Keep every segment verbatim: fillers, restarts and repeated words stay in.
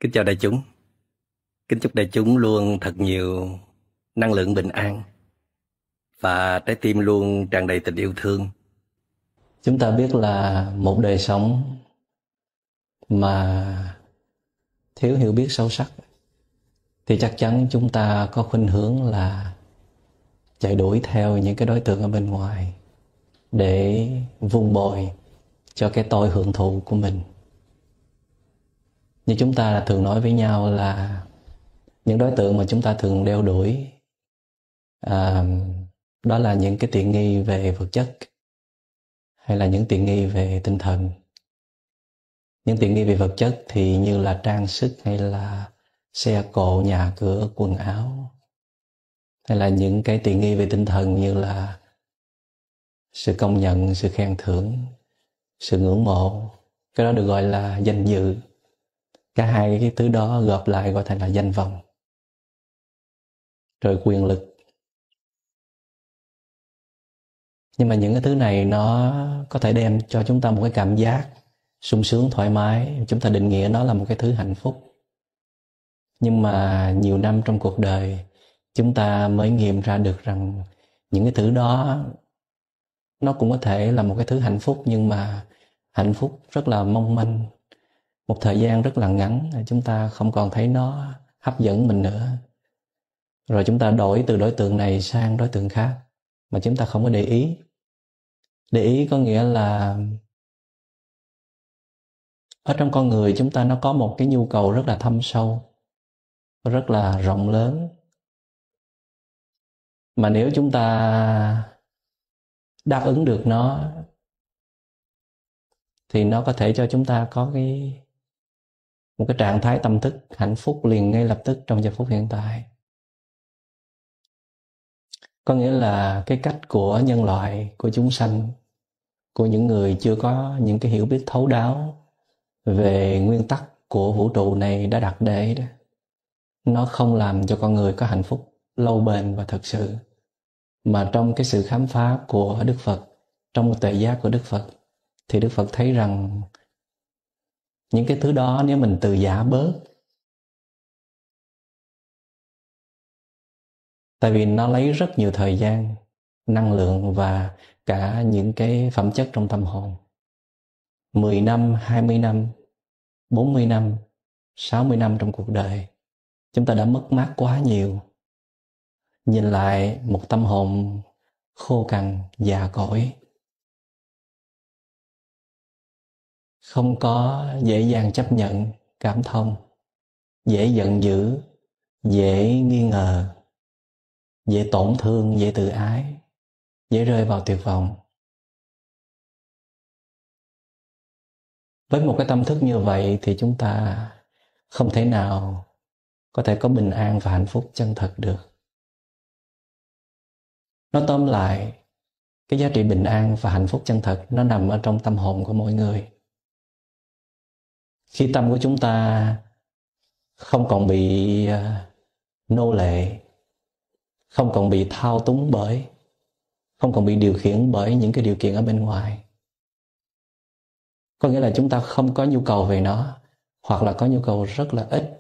Kính chào đại chúng. Kính chúc đại chúng luôn thật nhiều năng lượng bình an và trái tim luôn tràn đầy tình yêu thương. Chúng ta biết là một đời sống mà thiếu hiểu biết sâu sắc thì chắc chắn chúng ta có khuynh hướng là chạy đuổi theo những cái đối tượng ở bên ngoài để vun bồi cho cái tôi hưởng thụ của mình. Như chúng ta thường nói với nhau là những đối tượng mà chúng ta thường đeo đuổi à, đó là những cái tiện nghi về vật chất hay là những tiện nghi về tinh thần. Những tiện nghi về vật chất thì như là trang sức hay là xe cộ, nhà cửa, quần áo, hay là những cái tiện nghi về tinh thần như là sự công nhận, sự khen thưởng, sự ngưỡng mộ. Cái đó được gọi là danh dự. Cả hai cái thứ đó gộp lại gọi thành là danh vọng. Rồi quyền lực. Nhưng mà những cái thứ này nó có thể đem cho chúng ta một cái cảm giác sung sướng, thoải mái. Chúng ta định nghĩa nó là một cái thứ hạnh phúc. Nhưng mà nhiều năm trong cuộc đời chúng ta mới nghiệm ra được rằng những cái thứ đó nó cũng có thể là một cái thứ hạnh phúc, nhưng mà hạnh phúc rất là mong manh. Một thời gian rất là ngắn chúng ta không còn thấy nó hấp dẫn mình nữa. Rồi chúng ta đổi từ đối tượng này sang đối tượng khác mà chúng ta không có để ý. Để ý có nghĩa là ở trong con người chúng ta nó có một cái nhu cầu rất là thâm sâu, rất là rộng lớn. Mà nếu chúng ta đáp ứng được nó thì nó có thể cho chúng ta có cái một cái trạng thái tâm thức hạnh phúc liền ngay lập tức trong giờ phút hiện tại. Có nghĩa là cái cách của nhân loại, của chúng sanh, của những người chưa có những cái hiểu biết thấu đáo về nguyên tắc của vũ trụ này đã đặt để đó, nó không làm cho con người có hạnh phúc lâu bền và thật sự. Mà trong cái sự khám phá của Đức Phật, trong một tuệ giác của Đức Phật, thì Đức Phật thấy rằng những cái thứ đó nếu mình từ giả bớt, tại vì nó lấy rất nhiều thời gian, năng lượng và cả những cái phẩm chất trong tâm hồn. mười năm, hai mươi năm, bốn mươi năm, sáu mươi năm trong cuộc đời chúng ta đã mất mát quá nhiều. Nhìn lại một tâm hồn khô cằn, già cỗi, không có dễ dàng chấp nhận, cảm thông, dễ giận dữ, dễ nghi ngờ, dễ tổn thương, dễ tự ái, dễ rơi vào tuyệt vọng. Với một cái tâm thức như vậy thì chúng ta không thể nào có thể có bình an và hạnh phúc chân thật được. Nói tóm lại, cái giá trị bình an và hạnh phúc chân thật nó nằm ở trong tâm hồn của mỗi người. Khi tâm của chúng ta không còn bị nô lệ, không còn bị thao túng bởi, không còn bị điều khiển bởi những cái điều kiện ở bên ngoài. Có nghĩa là chúng ta không có nhu cầu về nó, hoặc là có nhu cầu rất là ít.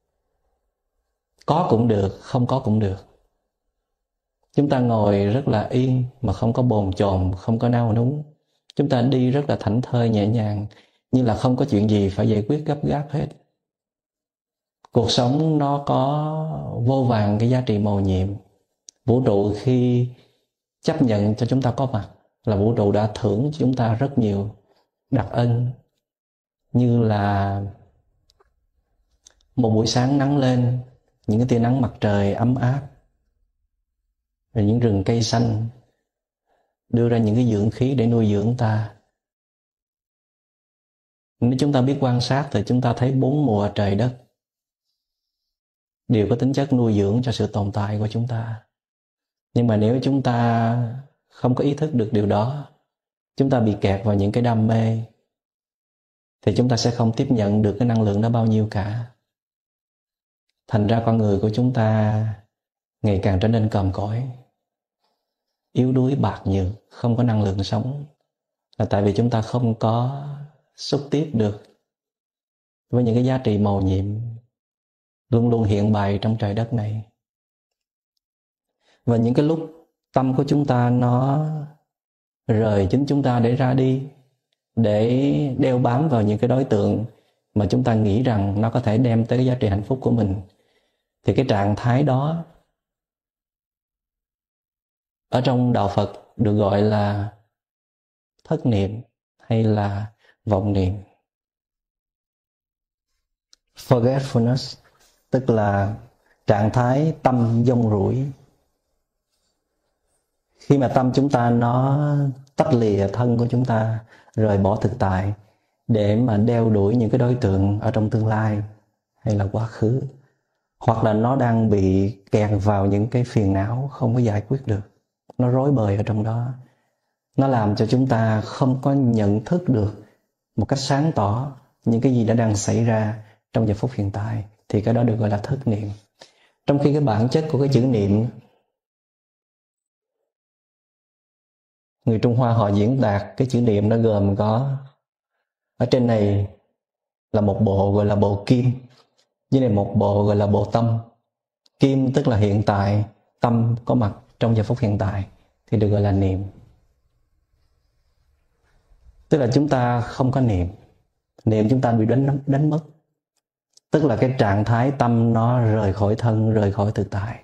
Có cũng được, không có cũng được. Chúng ta ngồi rất là yên mà không có bồn chồn, không có nao núng. Chúng ta đi rất là thảnh thơi nhẹ nhàng, như là không có chuyện gì phải giải quyết gấp gáp hết. Cuộc sống nó có vô vàn cái giá trị mầu nhiệm. Vũ trụ khi chấp nhận cho chúng ta có mặt là vũ trụ đã thưởng cho chúng ta rất nhiều đặc ân, như là một buổi sáng nắng lên, những cái tia nắng mặt trời ấm áp, rồi những rừng cây xanh đưa ra những cái dưỡng khí để nuôi dưỡng ta. Nếu chúng ta biết quan sát thì chúng ta thấy bốn mùa trời đất đều có tính chất nuôi dưỡng cho sự tồn tại của chúng ta. Nhưng mà nếu chúng ta không có ý thức được điều đó, chúng ta bị kẹt vào những cái đam mê, thì chúng ta sẽ không tiếp nhận được cái năng lượng đó bao nhiêu cả. Thành ra con người của chúng ta ngày càng trở nên còm cõi, yếu đuối, bạc nhược, không có năng lượng sống. Là tại vì chúng ta không có xúc tiếp được với những cái giá trị mầu nhiệm luôn luôn hiện bày trong trời đất này. Và những cái lúc tâm của chúng ta nó rời chính chúng ta để ra đi, để đeo bám vào những cái đối tượng mà chúng ta nghĩ rằng nó có thể đem tới cái giá trị hạnh phúc của mình, thì cái trạng thái đó ở trong đạo Phật được gọi là thất niệm hay là vọng niệm. Forgetfulness tức là trạng thái tâm dông rủi. Khi mà tâm chúng ta nó tách lìa thân của chúng ta, rời bỏ thực tại để mà đeo đuổi những cái đối tượng ở trong tương lai hay là quá khứ, hoặc là nó đang bị kẹt vào những cái phiền não không có giải quyết được, nó rối bời ở trong đó, nó làm cho chúng ta không có nhận thức được một cách sáng tỏ những cái gì đã đang xảy ra trong giờ phút hiện tại, thì cái đó được gọi là thất niệm. Trong khi cái bản chất của cái chữ niệm, người Trung Hoa họ diễn đạt cái chữ niệm nó gồm có, ở trên này là một bộ gọi là bộ kim, dưới này một bộ gọi là bộ tâm. Kim tức là hiện tại, tâm có mặt trong giờ phút hiện tại thì được gọi là niệm. Tức là chúng ta không có niệm, niệm chúng ta bị đánh, đánh mất. Tức là cái trạng thái tâm nó rời khỏi thân, rời khỏi thực tại.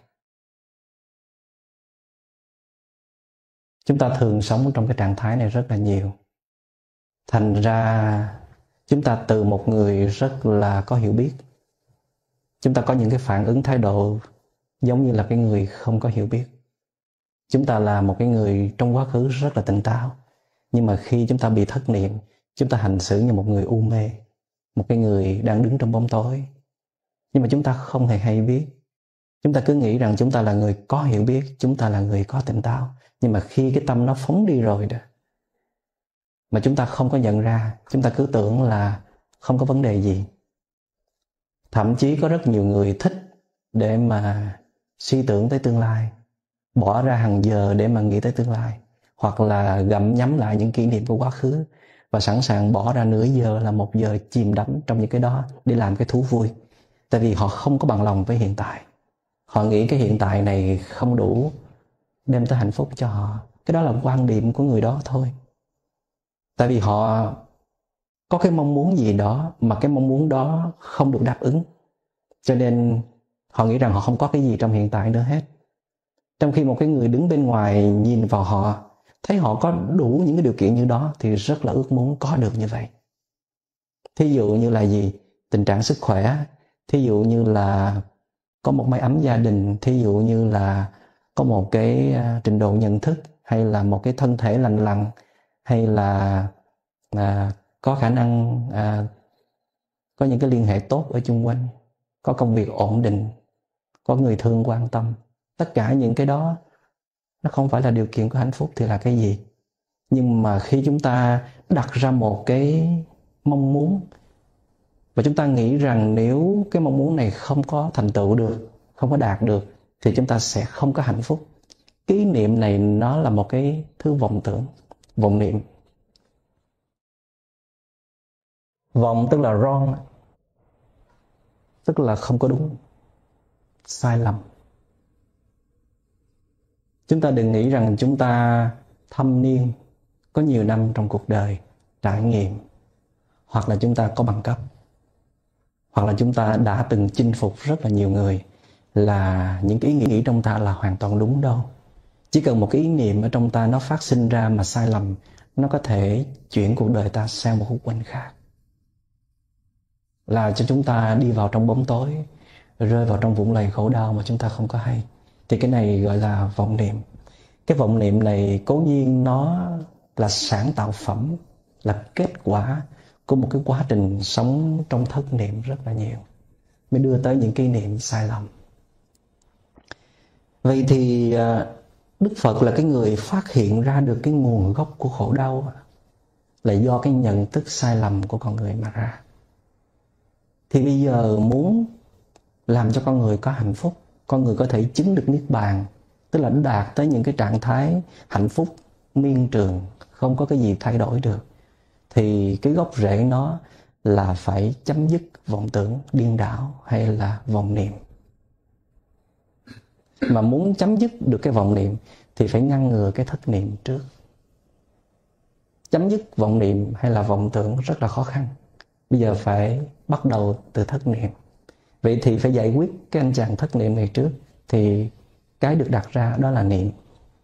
Chúng ta thường sống trong cái trạng thái này rất là nhiều. Thành ra chúng ta từ một người rất là có hiểu biết, chúng ta có những cái phản ứng thái độ giống như là cái người không có hiểu biết. Chúng ta là một cái người trong quá khứ rất là tỉnh táo, nhưng mà khi chúng ta bị thất niệm, chúng ta hành xử như một người u mê, một cái người đang đứng trong bóng tối. Nhưng mà chúng ta không hề hay biết. Chúng ta cứ nghĩ rằng chúng ta là người có hiểu biết, chúng ta là người có tỉnh táo. Nhưng mà khi cái tâm nó phóng đi rồi đó, mà chúng ta không có nhận ra, chúng ta cứ tưởng là không có vấn đề gì. Thậm chí có rất nhiều người thích để mà suy tưởng tới tương lai, bỏ ra hàng giờ để mà nghĩ tới tương lai, hoặc là gặm nhấm lại những kỷ niệm của quá khứ, và sẵn sàng bỏ ra nửa giờ là một giờ chìm đắm trong những cái đó để làm cái thú vui. Tại vì họ không có bằng lòng với hiện tại. Họ nghĩ cái hiện tại này không đủ đem tới hạnh phúc cho họ. Cái đó là quan điểm của người đó thôi. Tại vì họ có cái mong muốn gì đó mà cái mong muốn đó không được đáp ứng, cho nên họ nghĩ rằng họ không có cái gì trong hiện tại nữa hết. Trong khi một cái người đứng bên ngoài nhìn vào họ, thấy họ có đủ những cái điều kiện như đó thì rất là ước muốn có được như vậy. Thí dụ như là gì? Tình trạng sức khỏe, thí dụ như là có một mái ấm gia đình, thí dụ như là có một cái trình độ nhận thức, hay là một cái thân thể lành lặn, hay là à, có khả năng à, có những cái liên hệ tốt ở chung quanh, có công việc ổn định, có người thương quan tâm. Tất cả những cái đó nó không phải là điều kiện của hạnh phúc thì là cái gì? Nhưng mà khi chúng ta đặt ra một cái mong muốn, và chúng ta nghĩ rằng nếu cái mong muốn này không có thành tựu được, không có đạt được, thì chúng ta sẽ không có hạnh phúc. Cái ý niệm này nó là một cái thứ vọng tưởng, vọng niệm. Vọng tức là wrong, tức là không có đúng, sai lầm. Chúng ta đừng nghĩ rằng chúng ta thâm niên, có nhiều năm trong cuộc đời, trải nghiệm, hoặc là chúng ta có bằng cấp, hoặc là chúng ta đã từng chinh phục rất là nhiều người, là những cái ý nghĩ trong ta là hoàn toàn đúng đâu. Chỉ cần một cái ý niệm ở trong ta nó phát sinh ra mà sai lầm, nó có thể chuyển cuộc đời ta sang một khúc quanh khác, là cho chúng ta đi vào trong bóng tối, rơi vào trong vũng lầy khổ đau mà chúng ta không có hay. Thì cái này gọi là vọng niệm. Cái vọng niệm này cố nhiên nó là sản tạo phẩm, là kết quả của một cái quá trình sống trong thất niệm rất là nhiều, mới đưa tới những cái niệm sai lầm. Vậy thì Đức Phật là cái người phát hiện ra được cái nguồn gốc của khổ đau là do cái nhận thức sai lầm của con người mà ra. Thì bây giờ muốn làm cho con người có hạnh phúc, con người có thể chứng được niết bàn, tức là đạt tới những cái trạng thái hạnh phúc miên trường, không có cái gì thay đổi được, thì cái gốc rễ nó là phải chấm dứt vọng tưởng điên đảo hay là vọng niệm. Mà muốn chấm dứt được cái vọng niệm thì phải ngăn ngừa cái thất niệm trước. Chấm dứt vọng niệm hay là vọng tưởng rất là khó khăn. Bây giờ phải bắt đầu từ thất niệm. Vậy thì phải giải quyết cái anh chàng thất niệm này trước. Thì cái được đặt ra đó là niệm.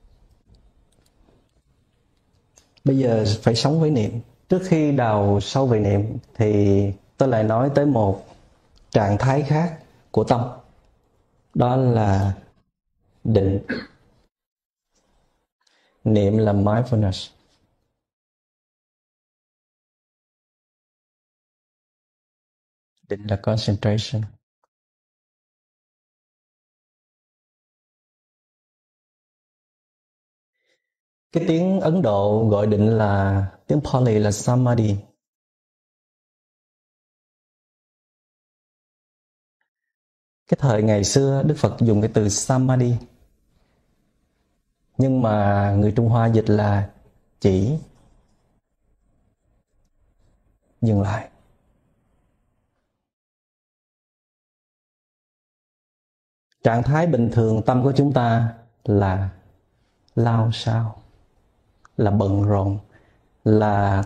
Bây giờ phải sống với niệm. Trước khi đào sâu về niệm thì tôi lại nói tới một trạng thái khác của tâm. Đó là định. Niệm là mindfulness. Định là concentration. Cái tiếng Ấn Độ gọi định là, tiếng Pali là Samadhi. Cái thời ngày xưa Đức Phật dùng cái từ Samadhi, nhưng mà người Trung Hoa dịch là chỉ dừng lại. Trạng thái bình thường tâm của chúng ta là lao sao, là bận rộn, là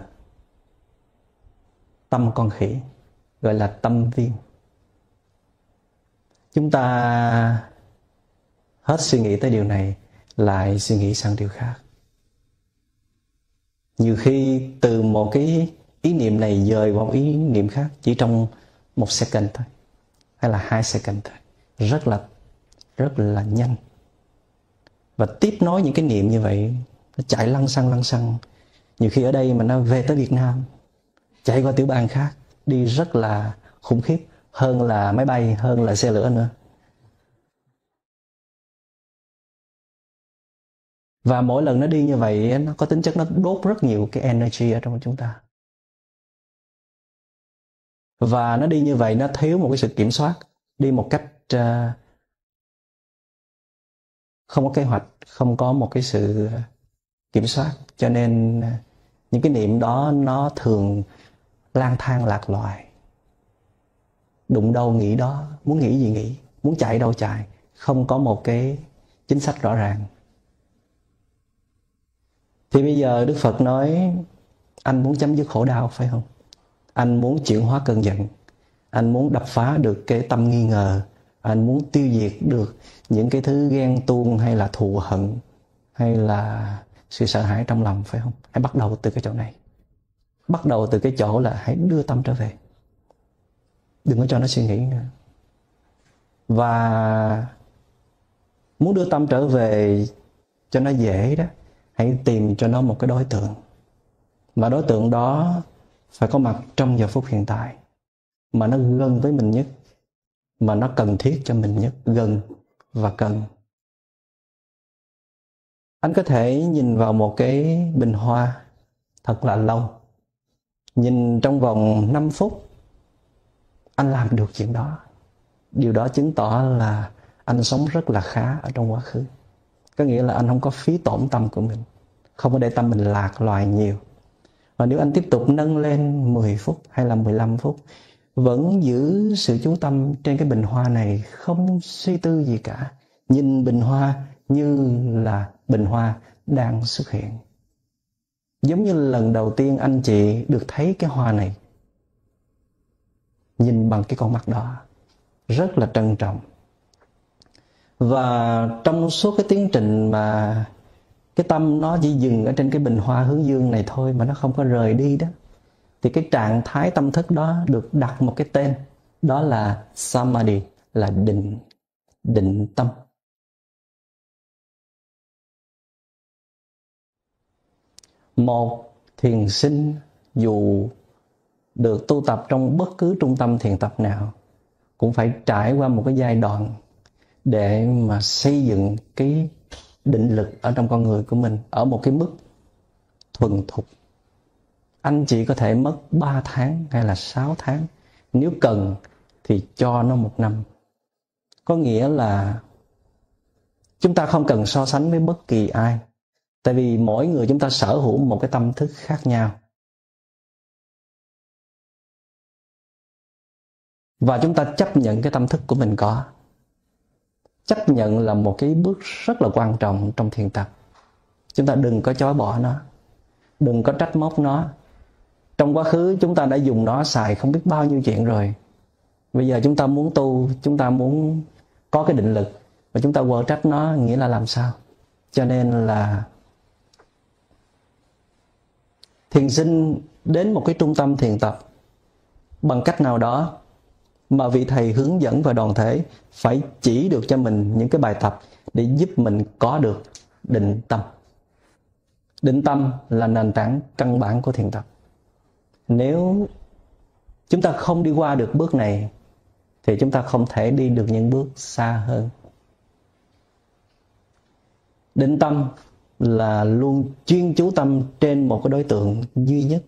tâm con khỉ, gọi là tâm viên. Chúng ta hết suy nghĩ tới điều này, lại suy nghĩ sang điều khác. Nhiều khi từ một cái ý niệm này dời vào ý niệm khác chỉ trong một second thôi, hay là hai second thôi, rất là rất là nhanh. Và tiếp nối những cái niệm như vậy, nó chạy lăng xăng lăng xăng. Nhiều khi ở đây mà nó về tới Việt Nam, chạy qua tiểu bang khác, đi rất là khủng khiếp, hơn là máy bay, hơn là xe lửa nữa. Và mỗi lần nó đi như vậy, nó có tính chất nó đốt rất nhiều cái energy ở trong chúng ta. Và nó đi như vậy, nó thiếu một cái sự kiểm soát, đi một cách uh, không có kế hoạch, không có một cái sự kiểm soát. Cho nên uh, những cái niệm đó nó thường lang thang lạc loài. Đụng đâu nghĩ đó, muốn nghĩ gì nghĩ, muốn chạy đâu chạy, không có một cái chính sách rõ ràng. Thì bây giờ Đức Phật nói, anh muốn chấm dứt khổ đau phải không? Anh muốn chuyển hóa cơn giận, anh muốn đập phá được cái tâm nghi ngờ, anh muốn tiêu diệt được những cái thứ ghen tuông hay là thù hận hay là sự sợ hãi trong lòng phải không? Hãy bắt đầu từ cái chỗ này. Bắt đầu từ cái chỗ là hãy đưa tâm trở về. Đừng có cho nó suy nghĩ nữa. Và muốn đưa tâm trở về cho nó dễ đó, hãy tìm cho nó một cái đối tượng. Mà đối tượng đó phải có mặt trong giờ phút hiện tại, mà nó gần với mình nhất, mà nó cần thiết cho mình nhất, gần và cần. Anh có thể nhìn vào một cái bình hoa thật là lâu. Nhìn trong vòng năm phút, anh làm được chuyện đó. Điều đó chứng tỏ là anh sống rất là khá ở trong quá khứ. Có nghĩa là anh không có phí tổn tâm của mình, không có để tâm mình lạc loài nhiều. Và nếu anh tiếp tục nâng lên mười phút hay là mười lăm phút, vẫn giữ sự chú tâm trên cái bình hoa này, không suy tư gì cả, nhìn bình hoa như là bình hoa đang xuất hiện. Giống như lần đầu tiên anh chị được thấy cái hoa này, nhìn bằng cái con mắt đó, rất là trân trọng. Và trong suốt cái tiến trình mà cái tâm nó chỉ dừng ở trên cái bình hoa hướng dương này thôi, mà nó không có rời đi đó, thì cái trạng thái tâm thức đó được đặt một cái tên, đó là Samadhi, là định, định tâm. Một thiền sinh dù được tu tập trong bất cứ trung tâm thiền tập nào cũng phải trải qua một cái giai đoạn để mà xây dựng cái định lực ở trong con người của mình ở một cái mức thuần thục. Anh chị có thể mất ba tháng hay là sáu tháng, nếu cần thì cho nó một năm. Có nghĩa là chúng ta không cần so sánh với bất kỳ ai, tại vì mỗi người chúng ta sở hữu một cái tâm thức khác nhau. Và chúng ta chấp nhận cái tâm thức của mình có. Chấp nhận là một cái bước rất là quan trọng trong thiền tập. Chúng ta đừng có chối bỏ nó, đừng có trách móc nó. Trong quá khứ chúng ta đã dùng nó xài không biết bao nhiêu chuyện rồi. Bây giờ chúng ta muốn tu, chúng ta muốn có cái định lực, và chúng ta quở trách nó, nghĩa là làm sao? Cho nên là thiền sinh đến một cái trung tâm thiền tập bằng cách nào đó mà vị thầy hướng dẫn và đoàn thể phải chỉ được cho mình những cái bài tập để giúp mình có được định tâm. Định tâm là nền tảng căn bản của thiền tập. Nếu chúng ta không đi qua được bước này thì chúng ta không thể đi được những bước xa hơn. Định tâm là luôn chuyên chú tâm trên một cái đối tượng duy nhất.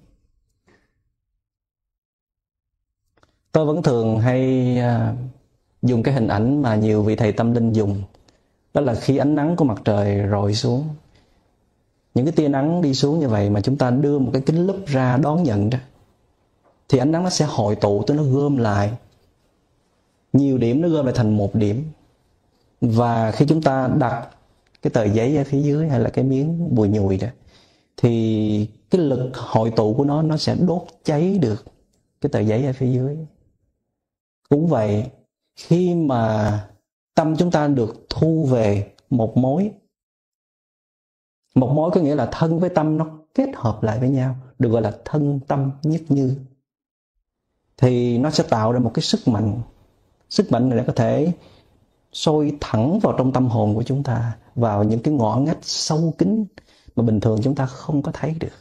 Tôi vẫn thường hay dùng cái hình ảnh mà nhiều vị thầy tâm linh dùng. Đó là khi ánh nắng của mặt trời rọi xuống, những cái tia nắng đi xuống như vậy mà chúng ta đưa một cái kính lúp ra đón nhận đó, thì ánh nắng nó sẽ hội tụ tới, nó gom lại. Nhiều điểm nó gom lại thành một điểm. Và khi chúng ta đặt cái tờ giấy ở phía dưới hay là cái miếng bùi nhùi đó, thì cái lực hội tụ của nó nó sẽ đốt cháy được cái tờ giấy ở phía dưới. Cũng vậy, khi mà tâm chúng ta được thu về một mối, một mối có nghĩa là thân với tâm nó kết hợp lại với nhau, được gọi là thân tâm nhất như, thì nó sẽ tạo ra một cái sức mạnh. Sức mạnh này có thể sôi thẳng vào trong tâm hồn của chúng ta, vào những cái ngõ ngách sâu kín mà bình thường chúng ta không có thấy được.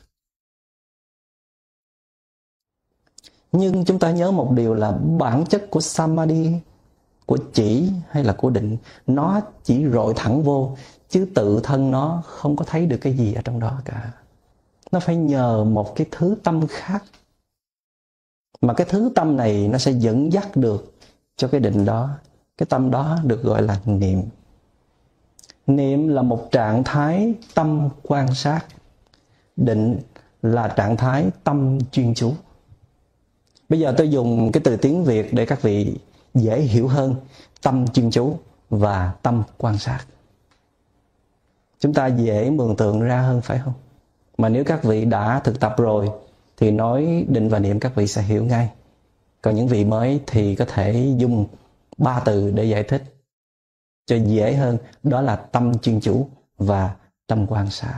Nhưng chúng ta nhớ một điều là bản chất của Samadhi, của chỉ hay là của định, nó chỉ rọi thẳng vô, chứ tự thân nó không có thấy được cái gì ở trong đó cả. Nó phải nhờ một cái thứ tâm khác. Mà cái thứ tâm này nó sẽ dẫn dắt được cho cái định đó. Cái tâm đó được gọi là niệm. Niệm là một trạng thái tâm quan sát. Định là trạng thái tâm chuyên chú. Bây giờ tôi dùng cái từ tiếng Việt để các vị dễ hiểu hơn. Tâm chuyên chú và tâm quan sát. Chúng ta dễ mường tượng ra hơn phải không? Mà nếu các vị đã thực tập rồi thì nói định và niệm các vị sẽ hiểu ngay. Còn những vị mới thì có thể dùng ba từ để giải thích cho dễ hơn. Đó là tâm chuyên chủ và tâm quan sát.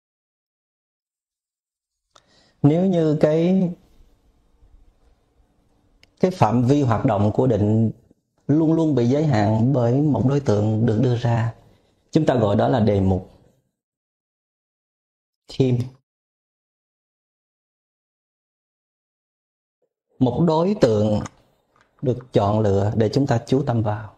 Nếu như cái cái phạm vi hoạt động của định luôn luôn bị giới hạn bởi một đối tượng được đưa ra, chúng ta gọi đó là đề mục, theme. Một đối tượng được chọn lựa để chúng ta chú tâm vào.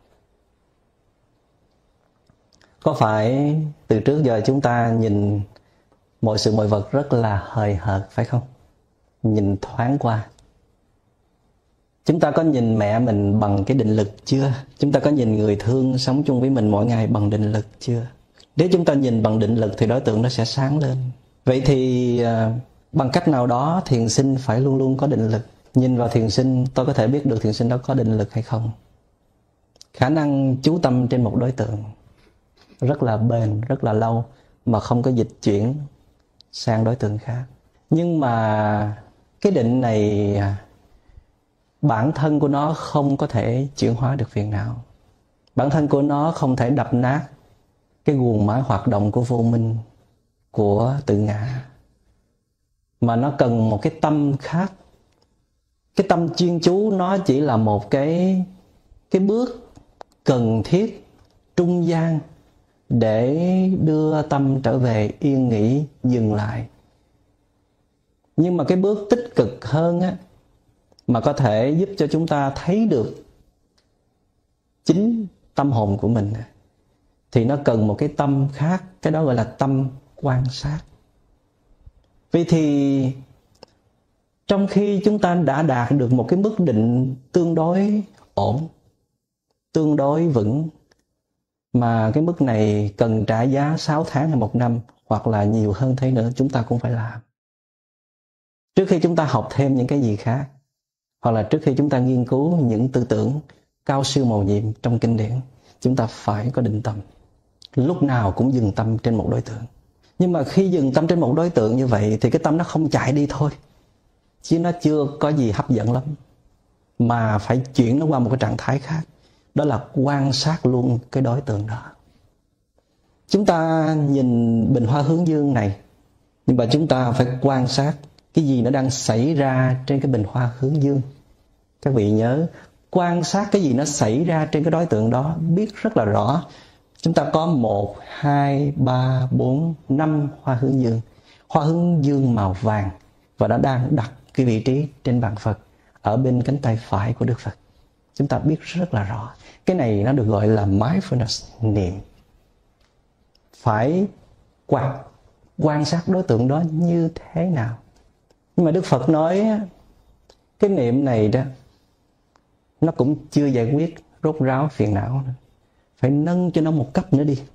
Có phải từ trước giờ chúng ta nhìn mọi sự mọi vật rất là hời hợt phải không? Nhìn thoáng qua. Chúng ta có nhìn mẹ mình bằng cái định lực chưa? Chúng ta có nhìn người thương sống chung với mình mỗi ngày bằng định lực chưa? Nếu chúng ta nhìn bằng định lực thì đối tượng nó sẽ sáng lên. Vậy thì bằng cách nào đó thiền sinh phải luôn luôn có định lực. Nhìn vào thiền sinh, tôi có thể biết được thiền sinh đó có định lực hay không. Khả năng chú tâm trên một đối tượng rất là bền, rất là lâu mà không có dịch chuyển sang đối tượng khác. Nhưng mà cái định này bản thân của nó không có thể chuyển hóa được phiền não. Bản thân của nó không thể đập nát cái guồng máy hoạt động của vô minh, của tự ngã. Mà nó cần một cái tâm khác. Cái tâm chuyên chú nó chỉ là một cái, cái bước cần thiết, trung gian để đưa tâm trở về yên nghỉ, dừng lại. Nhưng mà cái bước tích cực hơn á, mà có thể giúp cho chúng ta thấy được chính tâm hồn của mình, thì nó cần một cái tâm khác. Cái đó gọi là tâm quan sát. Vì thì trong khi chúng ta đã đạt được một cái mức định tương đối ổn, tương đối vững, mà cái mức này cần trả giá sáu tháng hay một năm, hoặc là nhiều hơn thế nữa, chúng ta cũng phải làm. Trước khi chúng ta học thêm những cái gì khác, hoặc là trước khi chúng ta nghiên cứu những tư tưởng cao siêu mầu nhiệm trong kinh điển, chúng ta phải có định tâm. Lúc nào cũng dừng tâm trên một đối tượng. Nhưng mà khi dừng tâm trên một đối tượng như vậy thì cái tâm nó không chạy đi thôi, chứ nó chưa có gì hấp dẫn lắm, mà phải chuyển nó qua một cái trạng thái khác. Đó là quan sát luôn cái đối tượng đó. Chúng ta nhìn bình hoa hướng dương này, nhưng mà chúng ta phải quan sát cái gì nó đang xảy ra trên cái bình hoa hướng dương. Các vị nhớ, quan sát cái gì nó xảy ra trên cái đối tượng đó, biết rất là rõ. Chúng ta có một, hai, ba, bốn, năm hoa hướng dương. Hoa hướng dương màu vàng, và nó đang đặt cái vị trí trên bàn Phật, ở bên cánh tay phải của Đức Phật. Chúng ta biết rất là rõ. Cái này nó được gọi là mindfulness, niệm. Phải quan, quan sát đối tượng đó như thế nào. Nhưng mà Đức Phật nói cái niệm này đó, nó cũng chưa giải quyết rốt ráo phiền não nữa. Phải nâng cho nó một cấp nữa đi.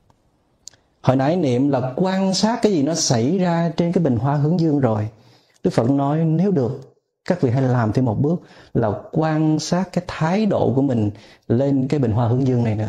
Hồi nãy niệm là quan sát cái gì nó xảy ra trên cái bình hoa hướng dương rồi. Đức Phật nói nếu được, các vị hãy làm thêm một bước là quan sát cái thái độ của mình lên cái bình hoa hướng dương này nữa.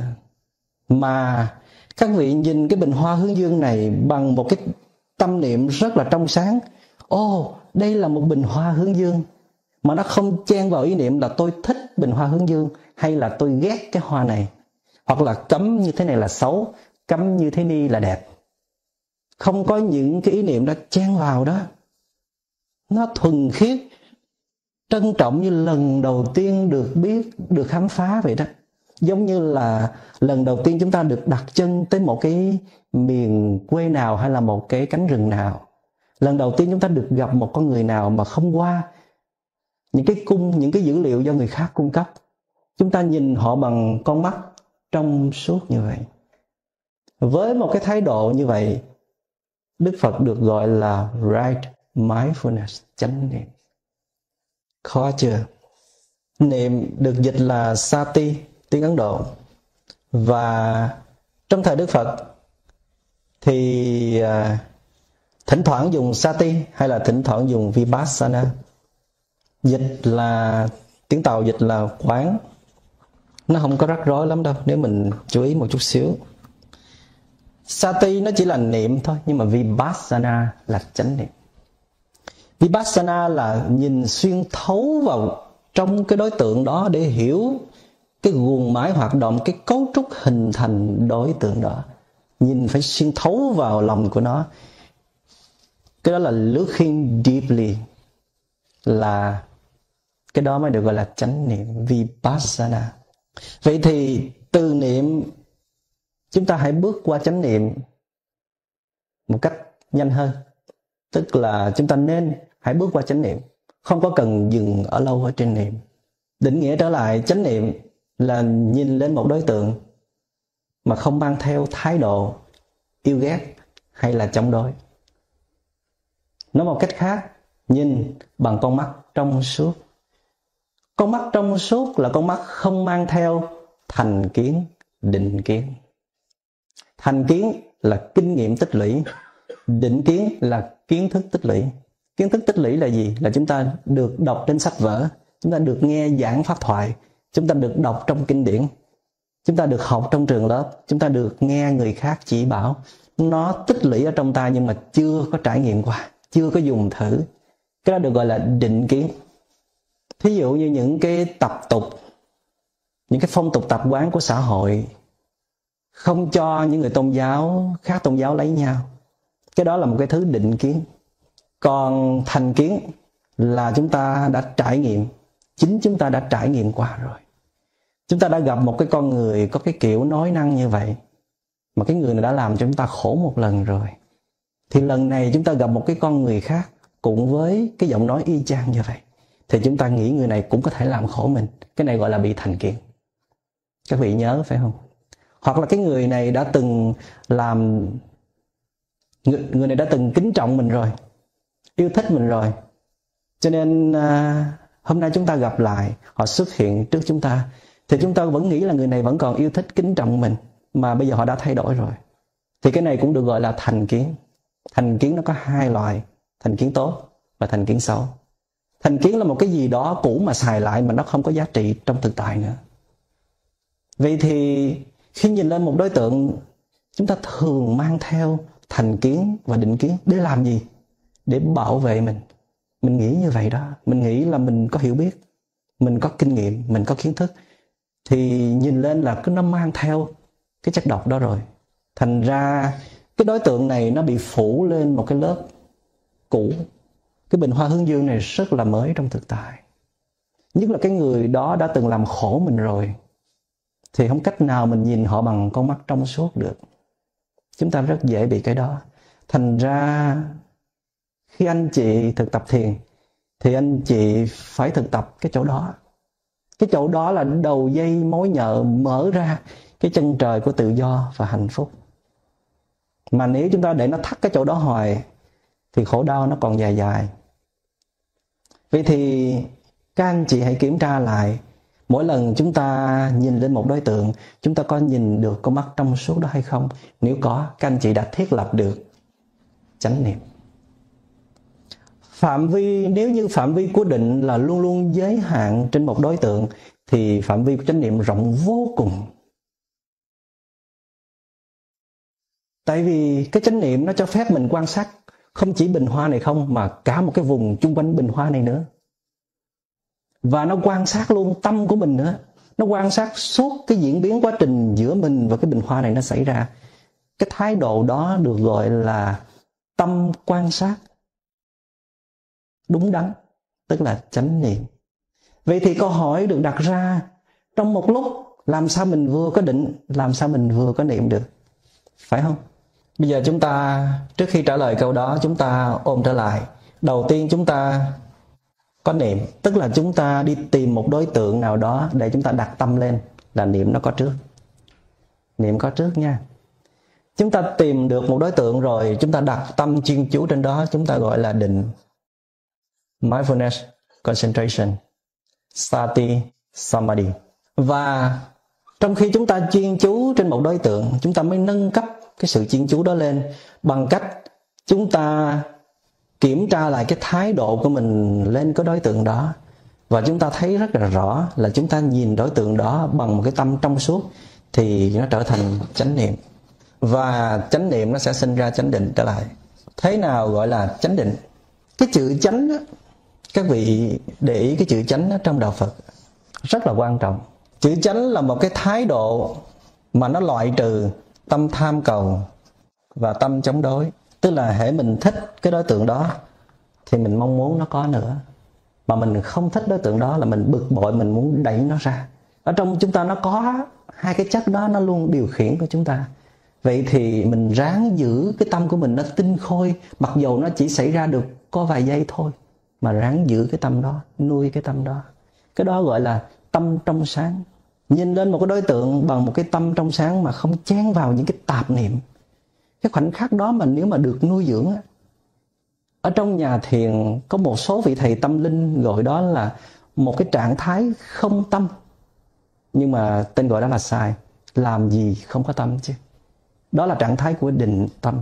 Mà các vị nhìn cái bình hoa hướng dương này bằng một cái tâm niệm rất là trong sáng. Ồ, đây là một bình hoa hướng dương. Mà nó không chen vào ý niệm là tôi thích bình hoa hướng dương, hay là tôi ghét cái hoa này, hoặc là cấm như thế này là xấu, cấm như thế ni là đẹp. Không có những cái ý niệm đó chen vào đó. Nó thuần khiết, trân trọng như lần đầu tiên được biết, được khám phá vậy đó. Giống như là lần đầu tiên chúng ta được đặt chân tới một cái miền quê nào, hay là một cái cánh rừng nào. Lần đầu tiên chúng ta được gặp một con người nào mà không qua những cái cung, những cái dữ liệu do người khác cung cấp. Chúng ta nhìn họ bằng con mắt trong suốt như vậy. Với một cái thái độ như vậy, Đức Phật được gọi là right mindfulness, chánh niệm. Khó chưa? Niệm được dịch là sati, tiếng Ấn Độ. Và trong thời Đức Phật thì uh, thỉnh thoảng dùng sati hay là thỉnh thoảng dùng vipassana. Dịch là, tiếng Tàu dịch là quán. Nó không có rắc rối lắm đâu, nếu mình chú ý một chút xíu. Sati nó chỉ là niệm thôi, nhưng mà vipassana là chánh niệm. Vipassana là nhìn xuyên thấu vào trong cái đối tượng đó để hiểu cái guồng máy hoạt động, cái cấu trúc hình thành đối tượng đó. Nhìn phải xuyên thấu vào lòng của nó. Cái đó là looking deeply, là cái đó mới được gọi là chánh niệm, vipassana. Vậy thì từ niệm chúng ta hãy bước qua chánh niệm một cách nhanh hơn. Tức là chúng ta nên hãy bước qua chánh niệm, không có cần dừng ở lâu ở trên niệm. Định nghĩa trở lại, chánh niệm là nhìn lên một đối tượng mà không mang theo thái độ yêu ghét hay là chống đối. Nói một cách khác, nhìn bằng con mắt trong suốt. Con mắt trong suốt là con mắt không mang theo thành kiến, định kiến. Thành kiến là kinh nghiệm tích lũy, định kiến là kiến thức tích lũy. Kiến thức tích lũy là gì? Là chúng ta được đọc trên sách vở, chúng ta được nghe giảng pháp thoại, chúng ta được đọc trong kinh điển, chúng ta được học trong trường lớp, chúng ta được nghe người khác chỉ bảo. Nó tích lũy ở trong ta nhưng mà chưa có trải nghiệm qua, chưa có dùng thử. Cái đó được gọi là định kiến. Thí dụ như những cái tập tục, những cái phong tục tập quán của xã hội không cho những người tôn giáo khác tôn giáo lấy nhau. Cái đó là một cái thứ định kiến. Còn thành kiến là chúng ta đã trải nghiệm, chính chúng ta đã trải nghiệm qua rồi. Chúng ta đã gặp một cái con người có cái kiểu nói năng như vậy, mà cái người này đã làm cho chúng ta khổ một lần rồi. Thì lần này chúng ta gặp một cái con người khác cũng với cái giọng nói y chang như vậy, thì chúng ta nghĩ người này cũng có thể làm khổ mình. Cái này gọi là bị thành kiến. Các vị nhớ phải không? Hoặc là cái người này đã từng làm, người, người này đã từng kính trọng mình rồi, yêu thích mình rồi, cho nên à, hôm nay chúng ta gặp lại, họ xuất hiện trước chúng ta, thì chúng ta vẫn nghĩ là người này vẫn còn yêu thích kính trọng mình, mà bây giờ họ đã thay đổi rồi. Thì cái này cũng được gọi là thành kiến. Thành kiến nó có hai loại, thành kiến tốt và thành kiến xấu. Thành kiến là một cái gì đó cũ mà xài lại mà nó không có giá trị trong thực tại nữa. Vậy thì khi nhìn lên một đối tượng, chúng ta thường mang theo thành kiến và định kiến để làm gì? Để bảo vệ mình. Mình nghĩ như vậy đó. Mình nghĩ là mình có hiểu biết, mình có kinh nghiệm, mình có kiến thức. Thì nhìn lên là cứ nó mang theo cái chất độc đó rồi. Thành ra cái đối tượng này nó bị phủ lên một cái lớp cũ. Cái bình hoa hướng dương này rất là mới trong thực tại. Nhất là cái người đó đã từng làm khổ mình rồi, thì không cách nào mình nhìn họ bằng con mắt trong suốt được. Chúng ta rất dễ bị cái đó. Thành ra khi anh chị thực tập thiền, thì anh chị phải thực tập cái chỗ đó. Cái chỗ đó là đầu dây mối nhợ mở ra cái chân trời của tự do và hạnh phúc. Mà nếu chúng ta để nó thắt cái chỗ đó hoài, thì khổ đau nó còn dài dài. Vậy thì các anh chị hãy kiểm tra lại, mỗi lần chúng ta nhìn lên một đối tượng, chúng ta có nhìn được con mắt trong suốt đó hay không? Nếu có, các anh chị đã thiết lập được chánh niệm. Phạm vi, nếu như phạm vi của định là luôn luôn giới hạn trên một đối tượng, thì phạm vi của chánh niệm rộng vô cùng. Tại vì cái chánh niệm nó cho phép mình quan sát không chỉ bình hoa này không, mà cả một cái vùng chung quanh bình hoa này nữa. Và nó quan sát luôn tâm của mình nữa. Nó quan sát suốt cái diễn biến quá trình giữa mình và cái bình hoa này nó xảy ra. Cái thái độ đó được gọi là tâm quan sát đúng đắn, tức là chánh niệm. Vậy thì câu hỏi được đặt ra, trong một lúc làm sao mình vừa có định, làm sao mình vừa có niệm được? Phải không? Bây giờ chúng ta, trước khi trả lời câu đó, chúng ta ôm trở lại. Đầu tiên chúng ta có niệm, tức là chúng ta đi tìm một đối tượng nào đó để chúng ta đặt tâm lên, là niệm nó có trước. Niệm có trước nha. Chúng ta tìm được một đối tượng rồi, chúng ta đặt tâm chuyên chú trên đó, chúng ta gọi là định. Mindfulness, concentration, sati, samadhi. Và trong khi chúng ta chuyên chú trên một đối tượng, chúng ta mới nâng cấp cái sự chuyên chú đó lên bằng cách chúng ta kiểm tra lại cái thái độ của mình lên cái đối tượng đó. Và chúng ta thấy rất là rõ là chúng ta nhìn đối tượng đó bằng một cái tâm trong suốt, thì nó trở thành chánh niệm. Và chánh niệm nó sẽ sinh ra chánh định trở lại. Thế nào gọi là chánh định? Cái chữ chánh đó, các vị để ý cái chữ chánh đó trong đạo Phật rất là quan trọng. Chữ chánh là một cái thái độ mà nó loại trừ tâm tham cầu và tâm chống đối. Tức là hễ mình thích cái đối tượng đó thì mình mong muốn nó có nữa, mà mình không thích đối tượng đó là mình bực bội, mình muốn đẩy nó ra. Ở trong chúng ta nó có hai cái chất đó, nó luôn điều khiển của chúng ta. Vậy thì mình ráng giữ cái tâm của mình nó tinh khôi, mặc dù nó chỉ xảy ra được có vài giây thôi, mà ráng giữ cái tâm đó, nuôi cái tâm đó. Cái đó gọi là tâm trong sáng. Nhìn lên một cái đối tượng bằng một cái tâm trong sáng mà không chen vào những cái tạp niệm. Cái khoảnh khắc đó mà nếu mà được nuôi dưỡng á, ở trong nhà thiền có một số vị thầy tâm linh gọi đó là một cái trạng thái không tâm. Nhưng mà tên gọi đó là sai. Làm gì không có tâm chứ? Đó là trạng thái của định tâm.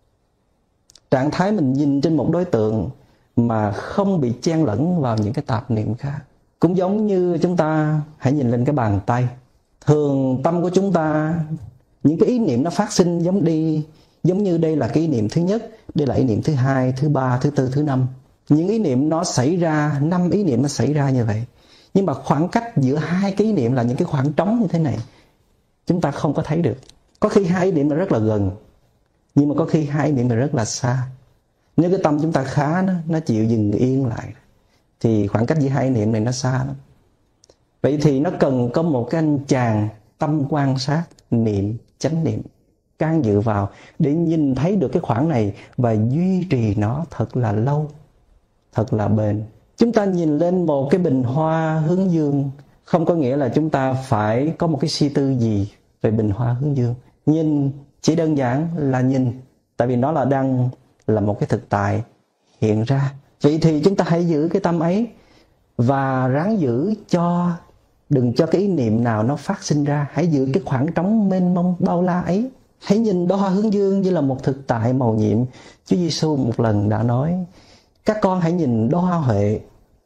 Trạng thái mình nhìn trên một đối tượng mà không bị chen lẫn vào những cái tạp niệm khác. Cũng giống như chúng ta hãy nhìn lên cái bàn tay. Thường tâm của chúng ta, những cái ý niệm nó phát sinh giống đi, giống như đây là cái ý niệm thứ nhất, đây là ý niệm thứ hai, thứ ba, thứ tư, thứ năm. Những ý niệm nó xảy ra, năm ý niệm nó xảy ra như vậy. Nhưng mà khoảng cách giữa hai cái ý niệm là những cái khoảng trống như thế này, chúng ta không có thấy được. Có khi hai ý niệm là rất là gần, nhưng mà có khi hai ý niệm là rất là xa. Nếu cái tâm chúng ta khá, nó, nó chịu dừng yên lại, thì khoảng cách giữa hai ý niệm này nó xa lắm. Vậy thì nó cần có một cái anh chàng tâm quan sát, niệm, chánh niệm can dự vào để nhìn thấy được cái khoảng này và duy trì nó thật là lâu, thật là bền. Chúng ta nhìn lên một cái bình hoa hướng dương, không có nghĩa là chúng ta phải có một cái suy tư gì về bình hoa hướng dương. Nhìn chỉ đơn giản là nhìn, tại vì nó là đang là một cái thực tại hiện ra. Vậy thì chúng ta hãy giữ cái tâm ấy và ráng giữ cho, đừng cho cái ý niệm nào nó phát sinh ra. Hãy giữ cái khoảng trống mênh mông bao la ấy. Hãy nhìn đóa hoa hướng dương như là một thực tại màu nhiệm. Chúa Giêsu một lần đã nói, các con hãy nhìn đóa hoa huệ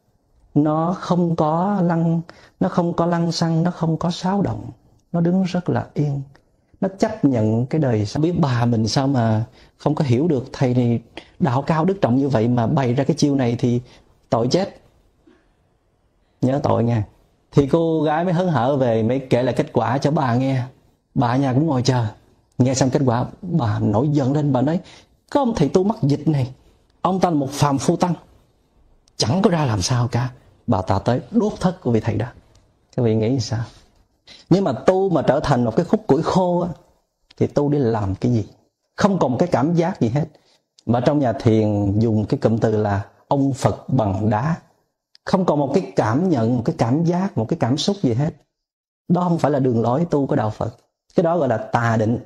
nó không có lăng, nó không có lăng xăng, nó không có xáo động, nó đứng rất là yên, nó chấp nhận cái đời. Sao biết bà mình sao mà không có hiểu được thầy này đạo cao đức trọng như vậy mà bày ra cái chiêu này thì tội chết, nhớ tội nha. Thì cô gái mới hớn hở về, mới kể lại kết quả cho bà nghe. Bà ở nhà cũng ngồi chờ. Nghe xong kết quả, bà nổi giận lên. Bà nói, có ông thầy tu mắc dịch này, ông ta là một phàm phu tăng, chẳng có ra làm sao cả. Bà ta tới đốt thất của vị thầy đó. Các vị nghĩ sao? Nhưng mà tu mà trở thành một cái khúc củi khô á, thì tu để làm cái gì? Không còn cái cảm giác gì hết. Mà trong nhà thiền dùng cái cụm từ là ông Phật bằng đá. Không còn một cái cảm nhận, một cái cảm giác, một cái cảm xúc gì hết. Đó không phải là đường lối tu của đạo Phật. Cái đó gọi là tà định.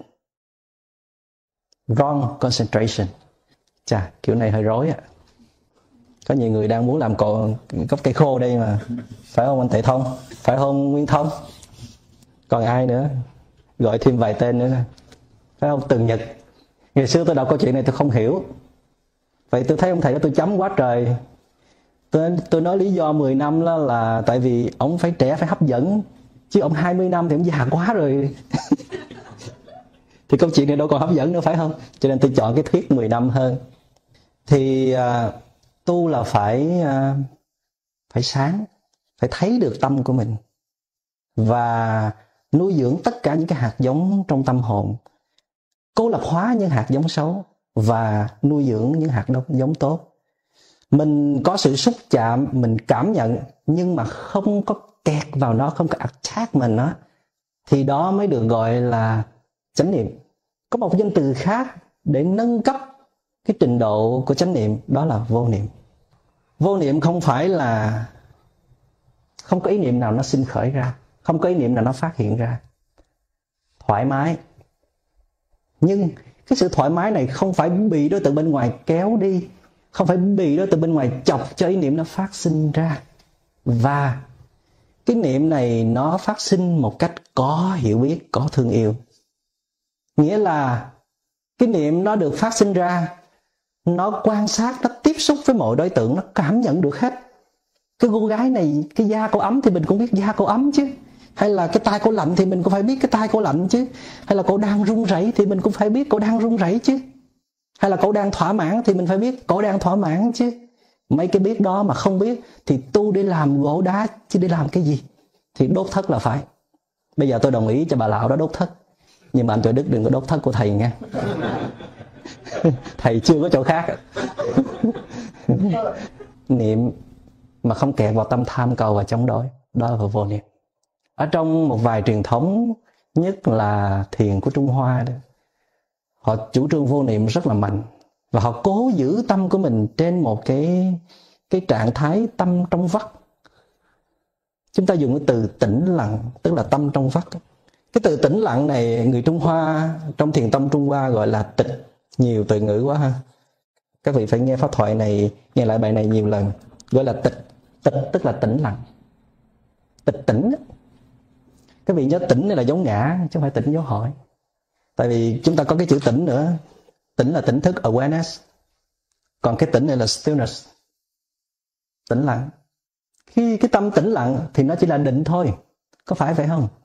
Wrong concentration. Chà, kiểu này hơi rối ạ. Có nhiều người đang muốn làm cọ, gốc cây khô đây mà. Phải không anh Tệ Thông? Phải không Nguyên Thông? Còn ai nữa? Gọi thêm vài tên nữa. Phải không Tường Nhật? Ngày xưa tôi đọc câu chuyện này tôi không hiểu. Vậy tôi thấy ông thầy đó tôi chấm quá trời. Tôi, tôi nói lý do mười năm đó là tại vì ông phải trẻ, phải hấp dẫn. Chứ ông hai mươi năm thì ông già quá rồi. Thì câu chuyện này đâu còn hấp dẫn nữa phải không? Cho nên tôi chọn cái thuyết mười năm hơn. Thì uh, tu là phải uh, phải sáng, phải thấy được tâm của mình và nuôi dưỡng tất cả những cái hạt giống trong tâm hồn, cô lập hóa những hạt giống xấu và nuôi dưỡng những hạt giống tốt. Mình có sự xúc chạm, mình cảm nhận, nhưng mà không có kẹt vào nó, không có attack mình nó, thì đó mới được gọi là chánh niệm. Có một danh từ khác để nâng cấp cái trình độ của chánh niệm, đó là vô niệm. Vô niệm không phải là không có ý niệm nào nó sinh khởi ra, không có ý niệm nào nó phát hiện ra. Thoải mái. Nhưng cái sự thoải mái này không phải bị đối tượng bên ngoài kéo đi, không phải bị đối tượng bên ngoài chọc cho ý niệm nó phát sinh ra. Và cái niệm này nó phát sinh một cách có hiểu biết, có thương yêu. Nghĩa là cái niệm nó được phát sinh ra, nó quan sát, nó tiếp xúc với mọi đối tượng, nó cảm nhận được hết. Cái cô gái này, cái da cô ấm thì mình cũng biết da cô ấm chứ. Hay là cái tay cô lạnh thì mình cũng phải biết cái tay cô lạnh chứ. Hay là cô đang run rẩy thì mình cũng phải biết cô đang run rẩy chứ. Hay là cô đang thỏa mãn thì mình phải biết cô đang thỏa mãn chứ. Mấy cái biết đó mà không biết thì tu để làm gỗ đá chứ để làm cái gì? Thì đốt thất là phải. Bây giờ tôi đồng ý cho bà lão đó đốt thất. Nhưng mà anh Tuệ Đức đừng có đốt thất của thầy nha. Thầy chưa có chỗ khác. Niệm mà không kẹt vào tâm tham cầu và chống đối, đó là vô niệm. Ở trong một vài truyền thống, nhất là thiền của Trung Hoa đó, họ chủ trương vô niệm rất là mạnh. Và họ cố giữ tâm của mình trên một cái, cái trạng thái tâm trong vắt. Chúng ta dùng cái từ tĩnh lặng, tức là tâm trong vắt. Cái từ tĩnh lặng này người Trung Hoa, trong thiền tông Trung Hoa gọi là tịch. Nhiều từ ngữ quá ha. Các vị phải nghe pháp thoại này, nghe lại bài này nhiều lần. Gọi là tịch. Tịch tức là tĩnh lặng. Tịch tĩnh. Các vị nhớ tĩnh này là dấu ngã, chứ không phải tĩnh dấu hỏi. Tại vì chúng ta có cái chữ tĩnh nữa. Tĩnh là tỉnh thức, awareness. Còn cái tĩnh này là stillness, tĩnh lặng. Khi cái tâm tĩnh lặng thì nó chỉ là định thôi. Có phải vậy không?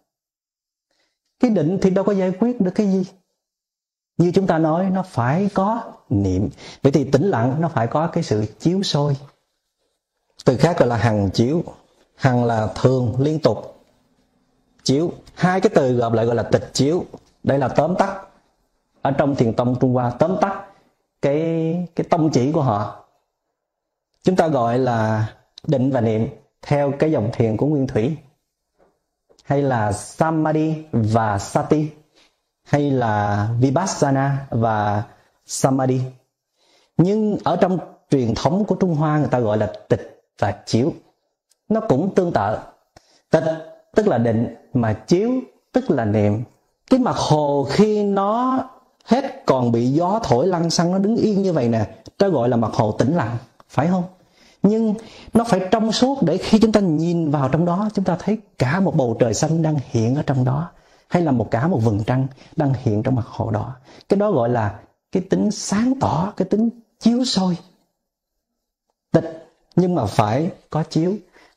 Cái định thì đâu có giải quyết được cái gì. Như chúng ta nói, nó phải có niệm. Vậy thì tĩnh lặng nó phải có cái sự chiếu soi. Từ khác gọi là hằng chiếu. Hằng là thường, liên tục. Chiếu. Hai cái từ gộp lại gọi là tịch chiếu. Đây là tóm tắt. Ở trong thiền tông Trung Hoa, tóm tắt cái, cái tông chỉ của họ. Chúng ta gọi là định và niệm theo cái dòng thiền của Nguyên Thủy. Hay là Samadhi và Sati. Hay là Vipassana và Samadhi. Nhưng ở trong truyền thống của Trung Hoa người ta gọi là tịch và chiếu. Nó cũng tương tự. Tịch tức là định, mà chiếu tức là niệm. Cái mặt hồ khi nó hết còn bị gió thổi lăn xăng, nó đứng yên như vậy nè, đó gọi là mặt hồ tĩnh lặng, phải không? Nhưng nó phải trong suốt để khi chúng ta nhìn vào trong đó, chúng ta thấy cả một bầu trời xanh đang hiện ở trong đó, hay là một cả một vầng trăng đang hiện trong mặt hồ đó. Cái đó gọi là cái tính sáng tỏ, cái tính chiếu soi. Tịch nhưng mà phải có chiếu.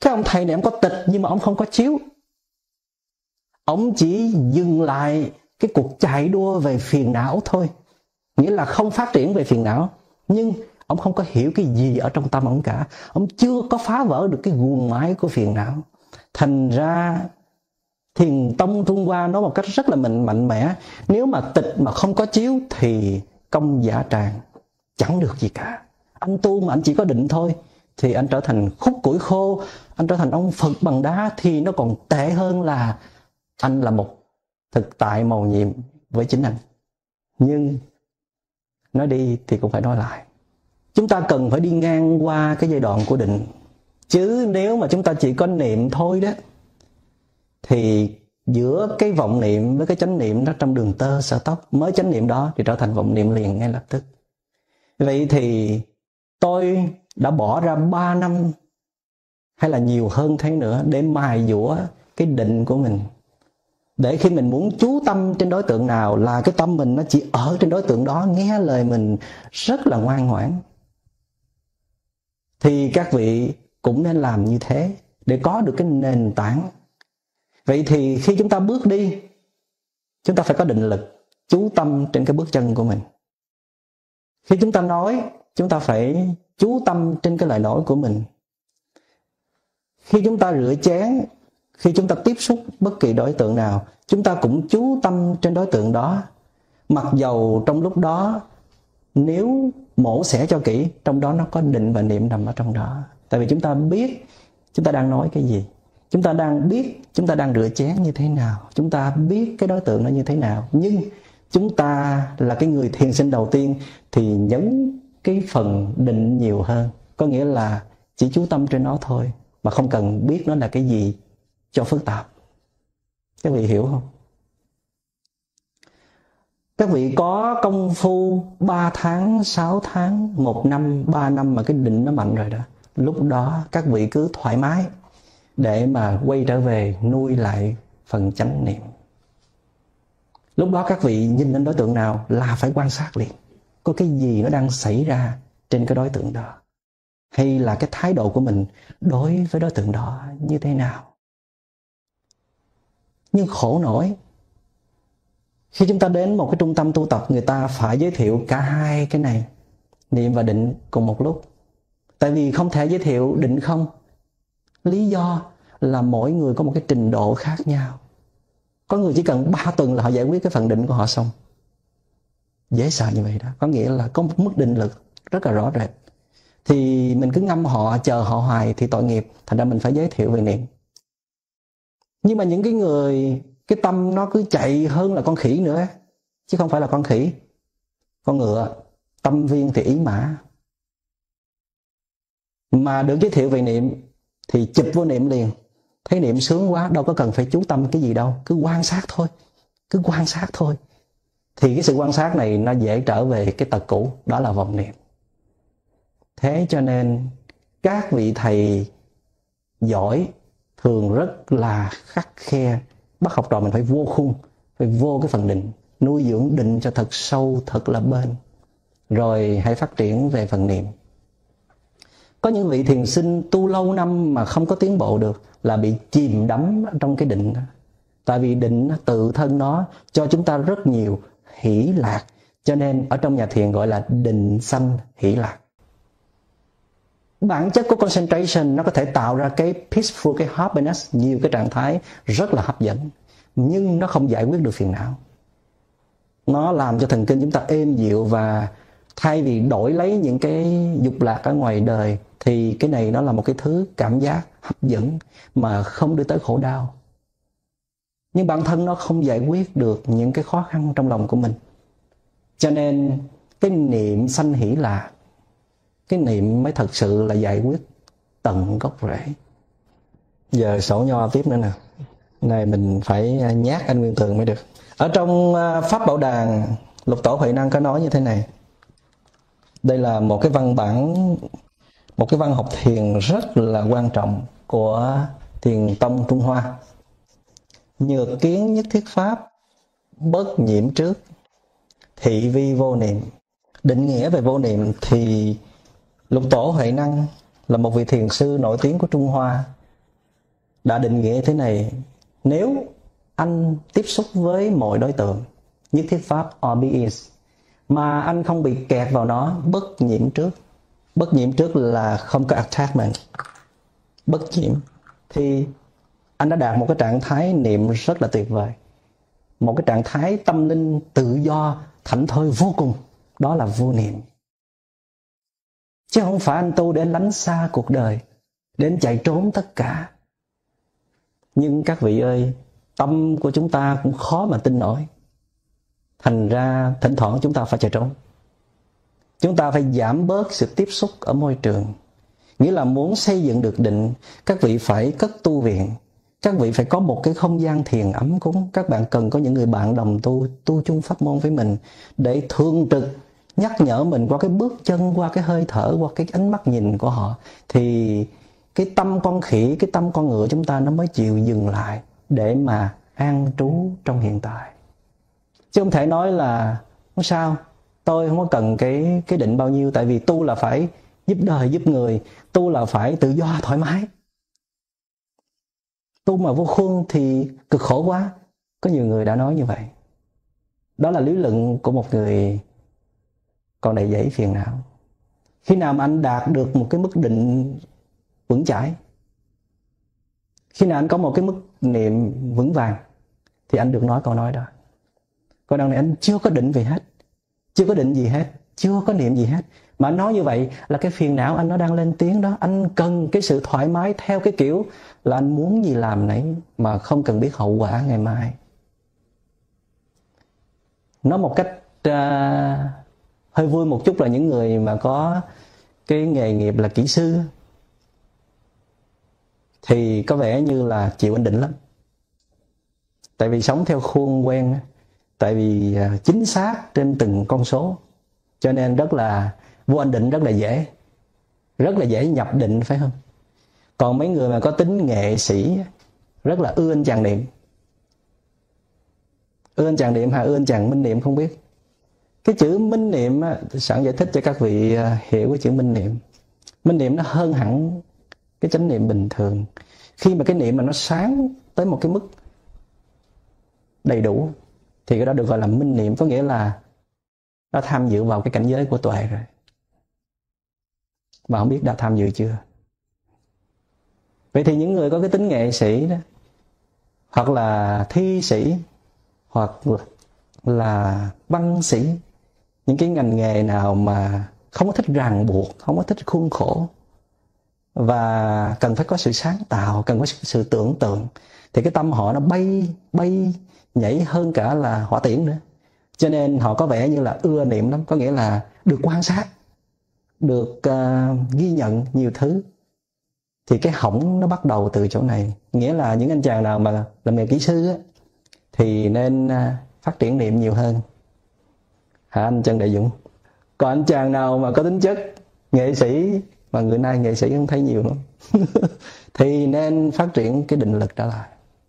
Cái ông thầy này ông có tịch nhưng mà ông không có chiếu. Ông chỉ dừng lại cái cuộc chạy đua về phiền não thôi. Nghĩa là không phát triển về phiền não. Nhưng ông không có hiểu cái gì ở trong tâm ông cả. Ông chưa có phá vỡ được cái guồng máy của phiền não. Thành ra Thiền tông Trung Hoa nói một cách rất là mạnh, mạnh mẽ. Nếu mà tịch mà không có chiếu thì công giả tràng, chẳng được gì cả. Anh tu mà anh chỉ có định thôi thì anh trở thành khúc củi khô, anh trở thành ông Phật bằng đá, thì nó còn tệ hơn là anh là một thực tại màu nhiệm với chính anh. Nhưng nói đi thì cũng phải nói lại, chúng ta cần phải đi ngang qua cái giai đoạn của định. Chứ nếu mà chúng ta chỉ có niệm thôi đó, thì giữa cái vọng niệm với cái chánh niệm nó trong đường tơ sở tóc, mới chánh niệm đó thì trở thành vọng niệm liền ngay lập tức. Vậy thì tôi đã bỏ ra ba năm hay là nhiều hơn thế nữa để mài dũa cái định của mình. Để khi mình muốn chú tâm trên đối tượng nào là cái tâm mình nó chỉ ở trên đối tượng đó, nghe lời mình rất là ngoan ngoãn. Thì các vị cũng nên làm như thế để có được cái nền tảng. Vậy thì khi chúng ta bước đi, chúng ta phải có định lực, chú tâm trên cái bước chân của mình. Khi chúng ta nói, chúng ta phải chú tâm trên cái lời nói của mình. Khi chúng ta rửa chén, khi chúng ta tiếp xúc bất kỳ đối tượng nào, chúng ta cũng chú tâm trên đối tượng đó. Mặc dầu trong lúc đó, nếu mổ xẻ cho kỹ, trong đó nó có định và niệm nằm ở trong đó. Tại vì chúng ta biết chúng ta đang nói cái gì, chúng ta đang biết chúng ta đang rửa chén như thế nào, chúng ta biết cái đối tượng nó như thế nào. Nhưng chúng ta là cái người thiền sinh đầu tiên thì nhấn cái phần định nhiều hơn. Có nghĩa là chỉ chú tâm trên nó thôi, mà không cần biết nó là cái gì cho phức tạp. Các vị hiểu không? Các vị có công phu ba tháng, sáu tháng, một năm, ba năm mà cái định nó mạnh rồi đó. Lúc đó các vị cứ thoải mái để mà quay trở về nuôi lại phần chánh niệm. Lúc đó các vị nhìn đến đối tượng nào là phải quan sát liền. Có cái gì nó đang xảy ra trên cái đối tượng đó, hay là cái thái độ của mình đối với đối tượng đó như thế nào. Nhưng khổ nổi, khi chúng ta đến một cái trung tâm tu tập, người ta phải giới thiệu cả hai cái này, niệm và định cùng một lúc. Tại vì không thể giới thiệu định không. Lý do là mỗi người có một cái trình độ khác nhau. Có người chỉ cần ba tuần là họ giải quyết cái phần định của họ xong. Dễ sợ như vậy đó. Có nghĩa là có một mức định lực rất là rõ rệt. Thì mình cứ ngâm họ, chờ họ hoài thì tội nghiệp. Thành ra mình phải giới thiệu về niệm. Nhưng mà những cái người, cái tâm nó cứ chạy hơn là con khỉ nữa. Chứ không phải là con khỉ, con ngựa. Tâm viên thì ý mã. Mà được giới thiệu về niệm thì chụp vô niệm liền. Thấy niệm sướng quá, đâu có cần phải chú tâm cái gì đâu. Cứ quan sát thôi, cứ quan sát thôi. Thì cái sự quan sát này nó dễ trở về cái tật cũ, đó là vọng niệm. Thế cho nên các vị thầy giỏi thường rất là khắt khe, bắt học trò mình phải vô khung, phải vô cái phần định, nuôi dưỡng định cho thật sâu, thật là bền. Rồi hãy phát triển về phần niệm. Có những vị thiền sinh tu lâu năm mà không có tiến bộ được là bị chìm đắm trong cái định đó. Tại vì định tự thân nó cho chúng ta rất nhiều hỷ lạc. Cho nên ở trong nhà thiền gọi là định sanh hỷ lạc. Bản chất của concentration nó có thể tạo ra cái peaceful, cái happiness, nhiều cái trạng thái rất là hấp dẫn. Nhưng nó không giải quyết được phiền não. Nó làm cho thần kinh chúng ta êm dịu, và thay vì đổi lấy những cái dục lạc ở ngoài đời thì cái này nó là một cái thứ cảm giác hấp dẫn mà không đưa tới khổ đau. Nhưng bản thân nó không giải quyết được những cái khó khăn trong lòng của mình. Cho nên cái niệm sanh hỷ lạc, cái niệm mới thật sự là giải quyết tận gốc rễ. Giờ sổ nho tiếp nữa nè. Này mình phải nhát anh Nguyên Tường mới được. Ở trong Pháp Bảo Đàn, Lục Tổ Huệ Năng có nói như thế này. Đây là một cái văn bản, một cái văn học thiền rất là quan trọng của Thiền tông Trung Hoa. Nhược kiến nhất thiết pháp, bất nhiễm trước, thị vi vô niệm. Định nghĩa về vô niệm thì Lục Tổ Huệ Năng là một vị thiền sư nổi tiếng của Trung Hoa, đã định nghĩa thế này: nếu anh tiếp xúc với mọi đối tượng, nhất thiết pháp or beings, mà anh không bị kẹt vào nó, bất nhiễm trước. Bất nhiễm trước là không có attachment, bất nhiễm, thì anh đã đạt một cái trạng thái niệm rất là tuyệt vời, một cái trạng thái tâm linh tự do thảnh thơi vô cùng. Đó là vô niệm. Chứ không phải anh tu để anh lánh xa cuộc đời, để anh chạy trốn tất cả. Nhưng các vị ơi, tâm của chúng ta cũng khó mà tin nổi. Thành ra thỉnh thoảng chúng ta phải chạy trốn. Chúng ta phải giảm bớt sự tiếp xúc ở môi trường. Nghĩa là muốn xây dựng được định, các vị phải cất tu viện. Các vị phải có một cái không gian thiền ấm cúng. Các bạn cần có những người bạn đồng tu, tu chung pháp môn với mình, để thường trực nhắc nhở mình qua cái bước chân, qua cái hơi thở, qua cái ánh mắt nhìn của họ. Thì cái tâm con khỉ, cái tâm con ngựa chúng ta nó mới chịu dừng lại để mà an trú trong hiện tại. Chứ không thể nói là không sao, tôi không có cần cái, cái định bao nhiêu, tại vì tu là phải giúp đời giúp người, tu là phải tự do thoải mái. Tu mà vô khuôn thì cực khổ quá. Có nhiều người đã nói như vậy. Đó là lý luận của một người còn đầy dẫy phiền não. Khi nào mà anh đạt được một cái mức định vững chãi, khi nào anh có một cái mức niệm vững vàng, thì anh được nói câu nói đó. Còn đằng này anh chưa có định gì hết, chưa có định gì hết, chưa có niệm gì hết, mà anh nói như vậy là cái phiền não anh nó đang lên tiếng đó. Anh cần cái sự thoải mái theo cái kiểu là anh muốn gì làm nấy, mà không cần biết hậu quả ngày mai. Nói một cách uh, hơi vui một chút là những người mà có cái nghề nghiệp là kỹ sư thì có vẻ như là chịu anh định lắm. Tại vì sống theo khuôn quen, tại vì uh, chính xác trên từng con số, cho nên rất là vô anh định, rất là dễ, rất là dễ nhập định, phải không? Còn mấy người mà có tính nghệ sĩ rất là ưa anh chàng niệm. Ưa anh chàng niệm hay ưa anh chàng minh niệm không biết. Cái chữ minh niệm á, sẵn giải thích cho các vị hiểu cái chữ minh niệm. Minh niệm nó hơn hẳn cái chánh niệm bình thường. Khi mà cái niệm mà nó sáng tới một cái mức đầy đủ thì cái đó được gọi là minh niệm. Có nghĩa là nó tham dự vào cái cảnh giới của tuệ rồi. Mà không biết đã tham dự chưa. Vậy thì những người có cái tính nghệ sĩ đó, hoặc là thi sĩ, hoặc là văn sĩ, những cái ngành nghề nào mà không có thích ràng buộc, không có thích khuôn khổ, và cần phải có sự sáng tạo, cần có sự tưởng tượng, thì cái tâm họ nó bay, bay, nhảy hơn cả là hỏa tiễn nữa. Cho nên họ có vẻ như là ưa niệm lắm, có nghĩa là được quan sát, được uh, ghi nhận nhiều thứ. Thì cái hỏng nó bắt đầu từ chỗ này. Nghĩa là những anh chàng nào mà làm nghề kỹ sư á, thì nên uh, phát triển niệm nhiều hơn. Hả anh Trần Đại Dũng? Còn anh chàng nào mà có tính chất nghệ sĩ, mà người nay nghệ sĩ không thấy nhiều lắm, thì nên phát triển cái định lực trở lại.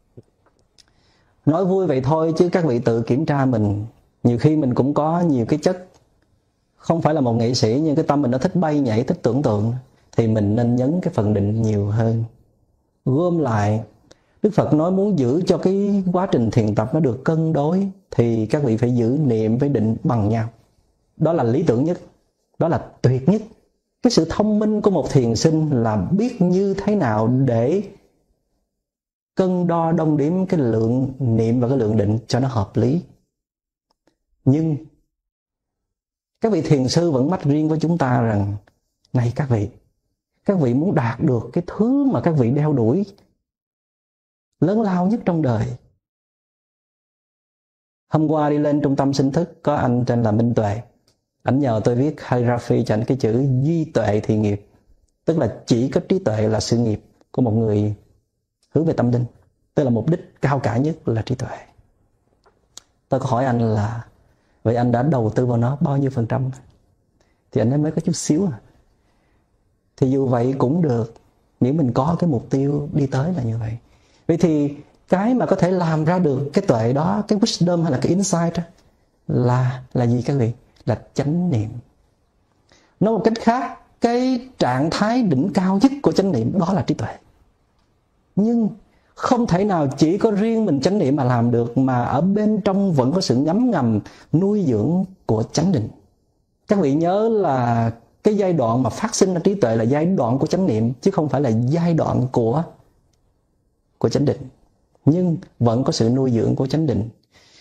Nói vui vậy thôi chứ các vị tự kiểm tra mình. Nhiều khi mình cũng có nhiều cái chất, không phải là một nghệ sĩ, nhưng cái tâm mình nó thích bay nhảy, thích tưởng tượng, thì mình nên nhấn cái phần định nhiều hơn. Gom lại, Đức Phật nói muốn giữ cho cái quá trình thiền tập nó được cân đối, thì các vị phải giữ niệm với định bằng nhau. Đó là lý tưởng nhất, đó là tuyệt nhất. Cái sự thông minh của một thiền sinh là biết như thế nào để cân đo đong đếm cái lượng niệm và cái lượng định cho nó hợp lý. Nhưng các vị thiền sư vẫn mách riêng với chúng ta rằng, này các vị, các vị muốn đạt được cái thứ mà các vị đeo đuổi lớn lao nhất trong đời. Hôm qua đi lên trung tâm sinh thức, có anh tên là Minh Tuệ. Anh nhờ tôi viết calligraphy cho anh cái chữ duy tuệ thì nghiệp. Tức là chỉ có trí tuệ là sự nghiệp của một người hướng về tâm linh. Tức là mục đích cao cả nhất là trí tuệ. Tôi có hỏi anh là, vậy anh đã đầu tư vào nó bao nhiêu phần trăm? Thì anh ấy mới có chút xíu à. Thì dù vậy cũng được, nếu mình có cái mục tiêu đi tới là như vậy. Vậy thì cái mà có thể làm ra được cái tuệ đó, cái wisdom hay là cái insight đó, là là gì các vị? Là chánh niệm. Nói một cách khác, cái trạng thái đỉnh cao nhất của chánh niệm đó là trí tuệ. Nhưng không thể nào chỉ có riêng mình chánh niệm mà làm được, mà ở bên trong vẫn có sự ngấm ngầm nuôi dưỡng của chánh định. Các vị nhớ là cái giai đoạn mà phát sinh ra trí tuệ là giai đoạn của chánh niệm, chứ không phải là giai đoạn của của chánh định. Nhưng vẫn có sự nuôi dưỡng của chánh định.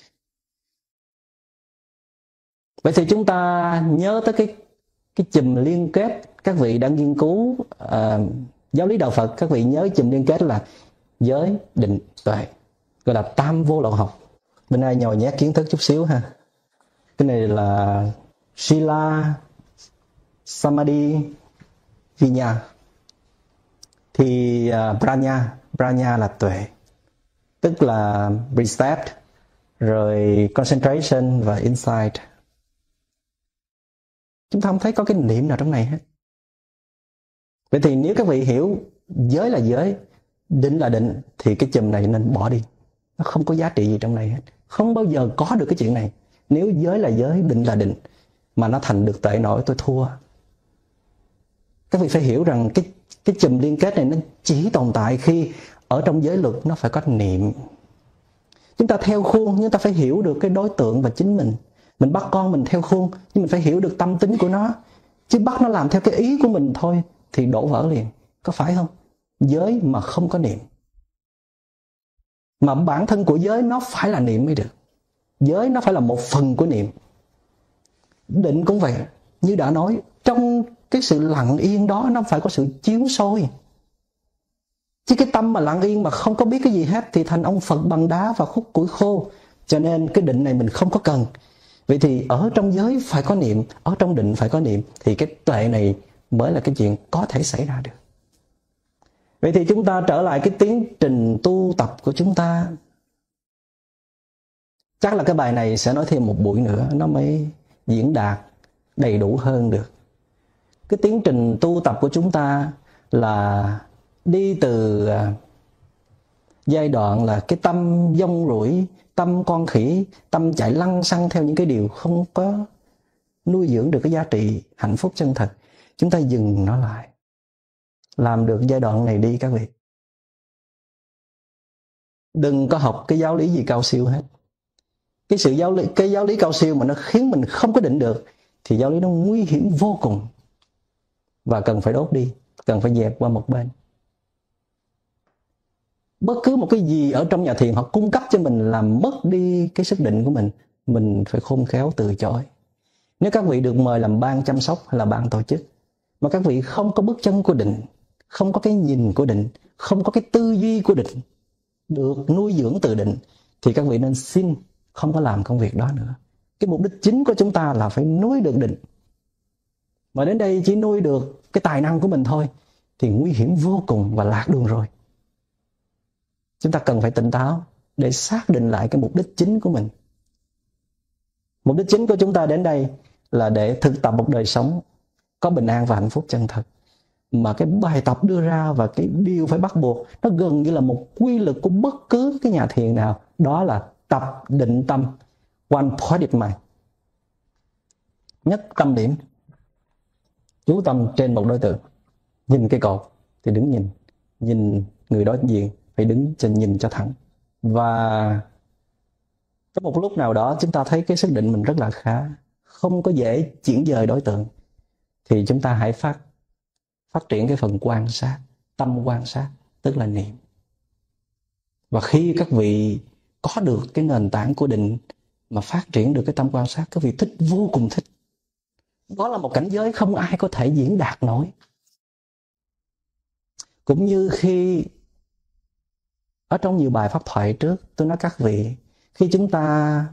Vậy thì chúng ta nhớ tới cái cái chùm liên kết. Các vị đã nghiên cứu uh, giáo lý đạo Phật, các vị nhớ chùm liên kết là giới, định, tuệ, gọi là tam vô lậu học. Bên này nhồi nhét kiến thức chút xíu ha. Cái này là Sila Samadhi Vinya. Thì uh, Pranya, Pranya là tuệ, tức là precept, rồi concentration và insight. Chúng ta không thấy có cái niệm nào trong này hết. Vậy thì nếu các vị hiểu giới là giới, định là định, thì cái chùm này nên bỏ đi. Nó không có giá trị gì trong này hết. Không bao giờ có được cái chuyện này. Nếu giới là giới, định là định, mà nó thành được tuệ nổi, tôi thua. Các vị phải hiểu rằng cái, cái chùm liên kết này nó chỉ tồn tại khi ở trong giới luật nó phải có niệm. Chúng ta theo khuôn, nhưng ta phải hiểu được cái đối tượng và chính mình. Mình bắt con mình theo khuôn, nhưng mình phải hiểu được tâm tính của nó. Chứ bắt nó làm theo cái ý của mình thôi thì đổ vỡ liền. Có phải không? Giới mà không có niệm, mà bản thân của giới nó phải là niệm mới được. Giới nó phải là một phần của niệm. Định cũng vậy. Như đã nói, trong cái sự lặng yên đó nó phải có sự chiếu soi. Chứ cái tâm mà lặng yên mà không có biết cái gì hết thì thành ông Phật bằng đá và khúc củi khô. Cho nên cái định này mình không có cần. Vậy thì ở trong giới phải có niệm, ở trong định phải có niệm, thì cái tuệ này mới là cái chuyện có thể xảy ra được. Vậy thì chúng ta trở lại cái tiến trình tu tập của chúng ta. Chắc là cái bài này sẽ nói thêm một buổi nữa nó mới diễn đạt đầy đủ hơn được. Cái tiến trình tu tập của chúng ta là đi từ giai đoạn là cái tâm dông rủi, tâm con khỉ, tâm chạy lăng xăng theo những cái điều không có nuôi dưỡng được cái giá trị hạnh phúc chân thật. Chúng ta dừng nó lại. Làm được giai đoạn này đi các vị. Đừng có học cái giáo lý gì cao siêu hết. Cái sự giáo lý, cái giáo lý cao siêu mà nó khiến mình không có định được thì giáo lý nó nguy hiểm vô cùng. Và cần phải đốt đi, cần phải dẹp qua một bên. Bất cứ một cái gì ở trong nhà thiền họ cung cấp cho mình làm mất đi cái sức định của mình, mình phải khôn khéo từ chối. Nếu các vị được mời làm ban chăm sóc hay là ban tổ chức, mà các vị không có bước chân của định, không có cái nhìn của định, không có cái tư duy của định, được nuôi dưỡng từ định, thì các vị nên xin không có làm công việc đó nữa. Cái mục đích chính của chúng ta là phải nuôi được định. Mà đến đây chỉ nuôi được cái tài năng của mình thôi thì nguy hiểm vô cùng và lạc đường rồi. Chúng ta cần phải tỉnh táo để xác định lại cái mục đích chính của mình. Mục đích chính của chúng ta đến đây là để thực tập một đời sống có bình an và hạnh phúc chân thật. Mà cái bài tập đưa ra và cái điều phải bắt buộc nó gần như là một quy luật của bất cứ cái nhà thiền nào. Đó là tập định tâm, one pointed mind. Nhất tâm điểm, chú tâm trên một đối tượng. Nhìn cái cột thì đứng nhìn, nhìn người đối diện phải đứng trên nhìn cho thẳng. Và có một lúc nào đó chúng ta thấy cái xác định mình rất là khá, không có dễ chuyển dời đối tượng, thì chúng ta hãy phát phát triển cái phần quan sát, tâm quan sát, tức là niệm. Và khi các vị có được cái nền tảng của định mà phát triển được cái tâm quan sát, các vị thích, vô cùng thích. Đó là một cảnh giới không ai có thể diễn đạt nổi. Cũng như khi ở trong nhiều bài pháp thoại trước, tôi nói các vị, khi chúng ta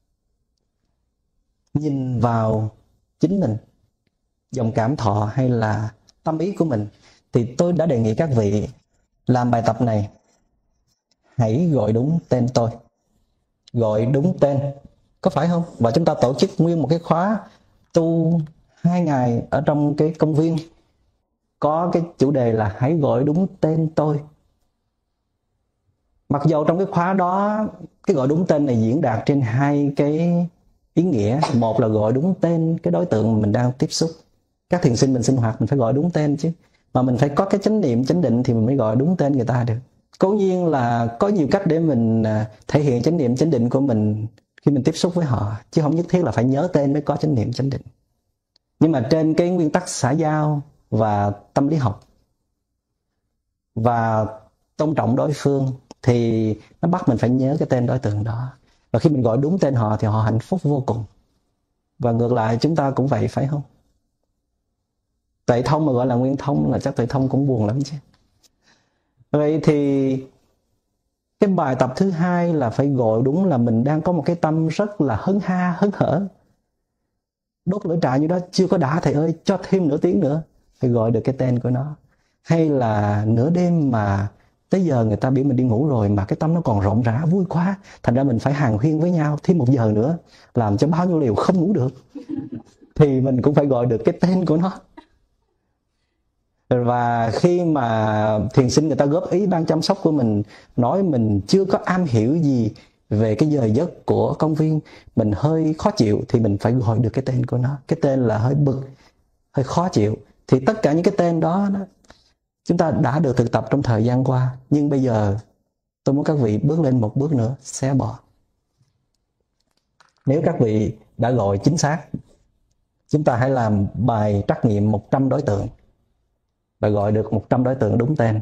nhìn vào chính mình, dòng cảm thọ hay là tâm ý của mình, thì tôi đã đề nghị các vị làm bài tập này. Hãy gọi đúng tên tôi. Gọi đúng tên, có phải không? Và chúng ta tổ chức nguyên một cái khóa tu hai ngày ở trong cái công viên, có cái chủ đề là hãy gọi đúng tên tôi. Mặc dù trong cái khóa đó, cái gọi đúng tên này diễn đạt trên hai cái ý nghĩa. Một là gọi đúng tên cái đối tượng mà mình đang tiếp xúc. Các thiền sinh mình sinh hoạt mình phải gọi đúng tên chứ. Mà mình phải có cái chánh niệm, chánh định thì mình mới gọi đúng tên người ta được. Cố nhiên là có nhiều cách để mình thể hiện chánh niệm chánh định của mình khi mình tiếp xúc với họ, chứ không nhất thiết là phải nhớ tên mới có chánh niệm chánh định. Nhưng mà trên cái nguyên tắc xã giao và tâm lý học và tôn trọng đối phương thì nó bắt mình phải nhớ cái tên đối tượng đó. Và khi mình gọi đúng tên họ thì họ hạnh phúc vô cùng. Và ngược lại chúng ta cũng vậy, phải không? Tuệ Thông mà gọi là Nguyên Thông là chắc Tuệ Thông cũng buồn lắm chứ. Vậy thì cái bài tập thứ hai là phải gọi đúng là mình đang có một cái tâm rất là hân ha, hân hở. Đốt lửa trại như đó chưa có đã thầy ơi, cho thêm nửa tiếng nữa. Phải gọi được cái tên của nó. Hay là nửa đêm mà tới giờ người ta biểu mình đi ngủ rồi mà cái tâm nó còn rộn rã vui quá, thành ra mình phải hàn huyên với nhau thêm một giờ nữa, làm cho bao nhiêu liều không ngủ được, thì mình cũng phải gọi được cái tên của nó. Và khi mà thiền sinh người ta góp ý ban chăm sóc của mình, nói mình chưa có am hiểu gì về cái giờ giấc của công viên, mình hơi khó chịu, thì mình phải gọi được cái tên của nó. Cái tên là hơi bực, hơi khó chịu. Thì tất cả những cái tên đó, đó chúng ta đã được thực tập trong thời gian qua. Nhưng bây giờ tôi muốn các vị bước lên một bước nữa, xé bỏ. Nếu các vị đã gọi chính xác, chúng ta hãy làm bài trắc nghiệm một trăm đối tượng và gọi được một trăm đối tượng đúng tên.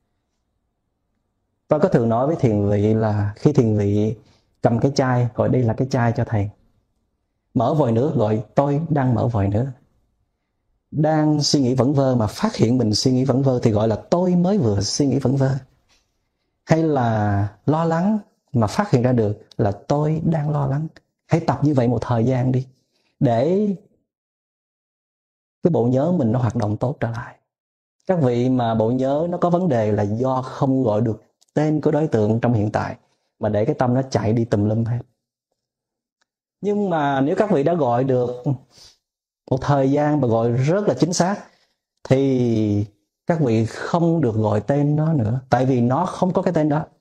Tôi có thường nói với thiền vị là khi thiền vị cầm cái chai, gọi đây là cái chai cho thầy. Mở vòi nước, gọi tôi đang mở vòi nước. Đang suy nghĩ vẩn vơ mà phát hiện mình suy nghĩ vẩn vơ thì gọi là tôi mới vừa suy nghĩ vẩn vơ. Hay là lo lắng mà phát hiện ra được là tôi đang lo lắng. Hãy tập như vậy một thời gian đi, để cái bộ nhớ mình nó hoạt động tốt trở lại. Các vị mà bộ nhớ nó có vấn đề là do không gọi được tên của đối tượng trong hiện tại, mà để cái tâm nó chạy đi tùm lum hết. Nhưng mà nếu các vị đã gọi được một thời gian và gọi rất là chính xác, thì các vị không được gọi tên nó nữa, tại vì nó không có cái tên đó.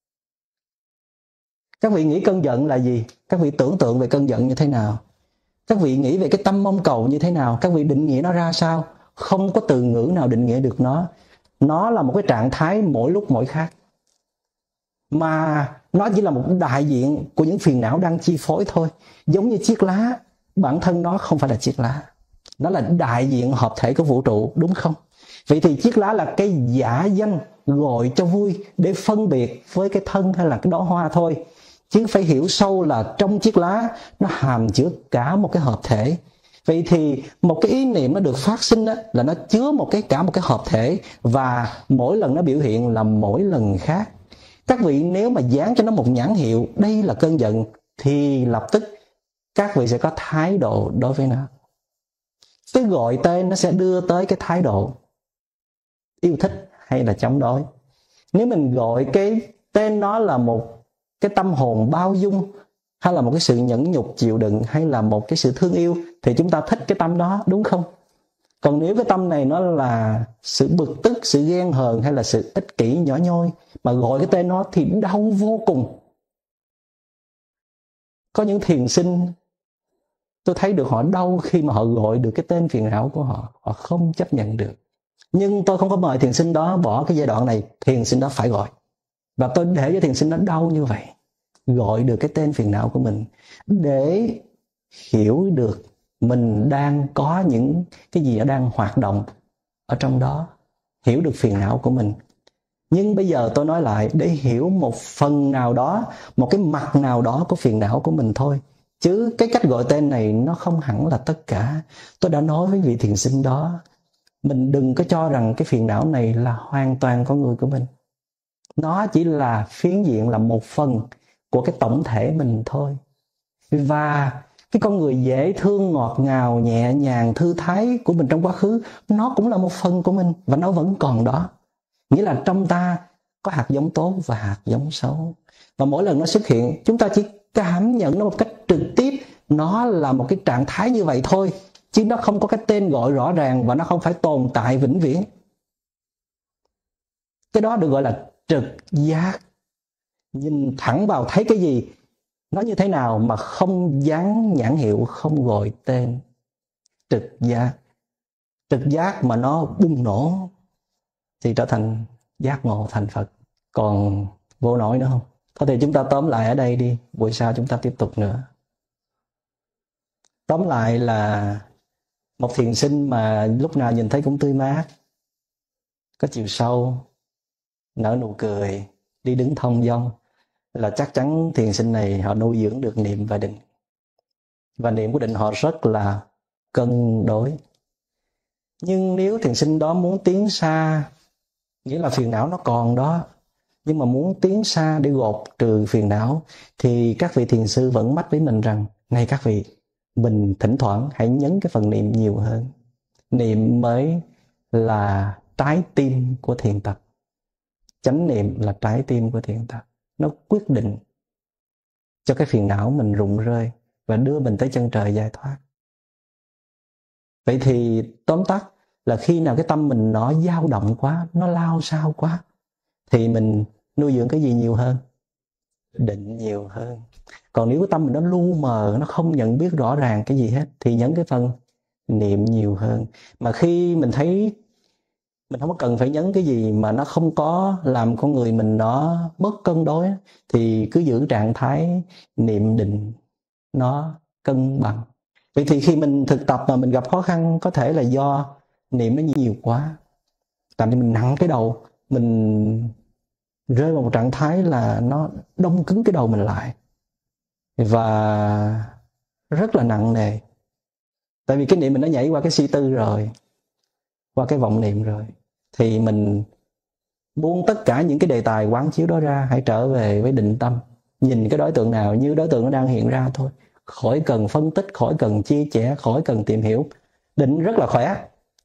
Các vị nghĩ cơn giận là gì? Các vị tưởng tượng về cơn giận như thế nào? Các vị nghĩ về cái tâm mong cầu như thế nào? Các vị định nghĩa nó ra sao? Không có từ ngữ nào định nghĩa được nó. Nó là một cái trạng thái mỗi lúc mỗi khác. Mà nó chỉ là một đại diện của những phiền não đang chi phối thôi. Giống như chiếc lá, bản thân nó không phải là chiếc lá. Nó là đại diện hợp thể của vũ trụ, đúng không? Vậy thì chiếc lá là cái giả danh gọi cho vui để phân biệt với cái thân hay là cái đóa hoa thôi. Chứ phải hiểu sâu là trong chiếc lá nó hàm chứa cả một cái hợp thể. Vậy thì một cái ý niệm nó được phát sinh đó, là nó chứa một cái cả một cái hợp thể, và mỗi lần nó biểu hiện là mỗi lần khác. Các vị nếu mà dán cho nó một nhãn hiệu đây là cơn giận, thì lập tức các vị sẽ có thái độ đối với nó. Cái gọi tên nó sẽ đưa tới cái thái độ yêu thích hay là chống đối. Nếu mình gọi cái tên nó là một cái tâm hồn bao dung, hay là một cái sự nhẫn nhục chịu đựng, hay là một cái sự thương yêu, thì chúng ta thích cái tâm đó, đúng không? Còn nếu cái tâm này nó là sự bực tức, sự ghen hờn, hay là sự ích kỷ nhỏ nhoi, mà gọi cái tên nó thì đau vô cùng. Có những thiền sinh tôi thấy được họ đau khi mà họ gọi được cái tên phiền não của họ. Họ không chấp nhận được. Nhưng tôi không có mời thiền sinh đó bỏ cái giai đoạn này. Thiền sinh đó phải gọi. Và tôi để cho thiền sinh đó đau như vậy, gọi được cái tên phiền não của mình, để hiểu được mình đang có những cái gì nó đang hoạt động ở trong đó, hiểu được phiền não của mình. Nhưng bây giờ tôi nói lại, để hiểu một phần nào đó, một cái mặt nào đó của phiền não của mình thôi. Chứ cái cách gọi tên này nó không hẳn là tất cả. Tôi đã nói với vị thiền sinh đó, mình đừng có cho rằng cái phiền não này là hoàn toàn con người của mình. Nó chỉ là phiến diện, là một phần của cái tổng thể mình thôi. Và cái con người dễ thương, ngọt ngào, nhẹ nhàng, thư thái của mình trong quá khứ, nó cũng là một phần của mình, và nó vẫn còn đó. Nghĩa là trong ta có hạt giống tốt và hạt giống xấu. Và mỗi lần nó xuất hiện, chúng ta chỉ cảm nhận nó một cách trực tiếp. Nó là một cái trạng thái như vậy thôi, chứ nó không có cái tên gọi rõ ràng, và nó không phải tồn tại vĩnh viễn. Cái đó được gọi là trực giác. Nhìn thẳng vào thấy cái gì, nó như thế nào mà không dán nhãn hiệu, không gọi tên. Trực giác. Trực giác mà nó bùng nổ thì trở thành giác ngộ, thành Phật. Còn vô nổi nữa không? Có thể chúng ta tóm lại ở đây đi, buổi sau chúng ta tiếp tục nữa. Tóm lại là một thiền sinh mà lúc nào nhìn thấy cũng tươi mát, có chiều sâu, nở nụ cười, đi đứng thông dong, là chắc chắn thiền sinh này họ nuôi dưỡng được niệm và định. Và niệm của định họ rất là cân đối. Nhưng nếu thiền sinh đó muốn tiến xa, nghĩa là phiền não nó còn đó, nhưng mà muốn tiến xa để gột trừ phiền não, thì các vị thiền sư vẫn mách với mình rằng, này các vị, mình thỉnh thoảng hãy nhấn cái phần niệm nhiều hơn. Niệm mới là trái tim của thiền tập. Chánh niệm là trái tim của thiền tập. Nó quyết định cho cái phiền não mình rụng rơi và đưa mình tới chân trời giải thoát. Vậy thì tóm tắt là khi nào cái tâm mình nó dao động quá, nó lao sao quá, thì mình nuôi dưỡng cái gì nhiều hơn? Định nhiều hơn. Còn nếu cái tâm mình nó lu mờ, nó không nhận biết rõ ràng cái gì hết, thì nhấn cái phần niệm nhiều hơn. Mà khi mình thấy mình không có cần phải nhấn cái gì mà nó không có làm con người mình nó mất cân đối, thì cứ giữ trạng thái niệm định nó cân bằng. Vậy thì khi mình thực tập mà mình gặp khó khăn, có thể là do niệm nó nhiều quá, làm cho mình nặng cái đầu, mình rơi vào một trạng thái là nó đông cứng cái đầu mình lại và rất là nặng nề. Tại vì cái niệm mình nó nhảy qua cái suy tư rồi, qua cái vọng niệm rồi, thì mình buông tất cả những cái đề tài quán chiếu đó ra, hãy trở về với định tâm, nhìn cái đối tượng nào như đối tượng nó đang hiện ra thôi, khỏi cần phân tích, khỏi cần chia sẻ, khỏi cần tìm hiểu. Định rất là khỏe.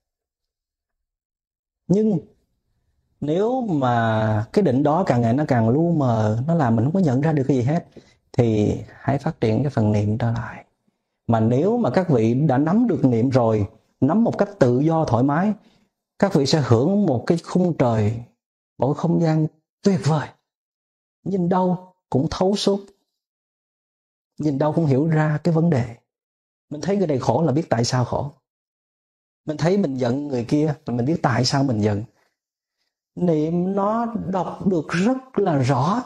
Nhưng nếu mà cái định đó càng ngày nó càng lu mờ, nó làm mình không có nhận ra được cái gì hết, thì hãy phát triển cái phần niệm trở lại. Mà nếu mà các vị đã nắm được niệm rồi, nắm một cách tự do thoải mái, các vị sẽ hưởng một cái khung trời, một cái không gian tuyệt vời. Nhìn đâu cũng thấu suốt, nhìn đâu cũng hiểu ra cái vấn đề. Mình thấy người này khổ là biết tại sao khổ. Mình thấy mình giận người kia là mình biết tại sao mình giận. Niệm nó đọc được rất là rõ,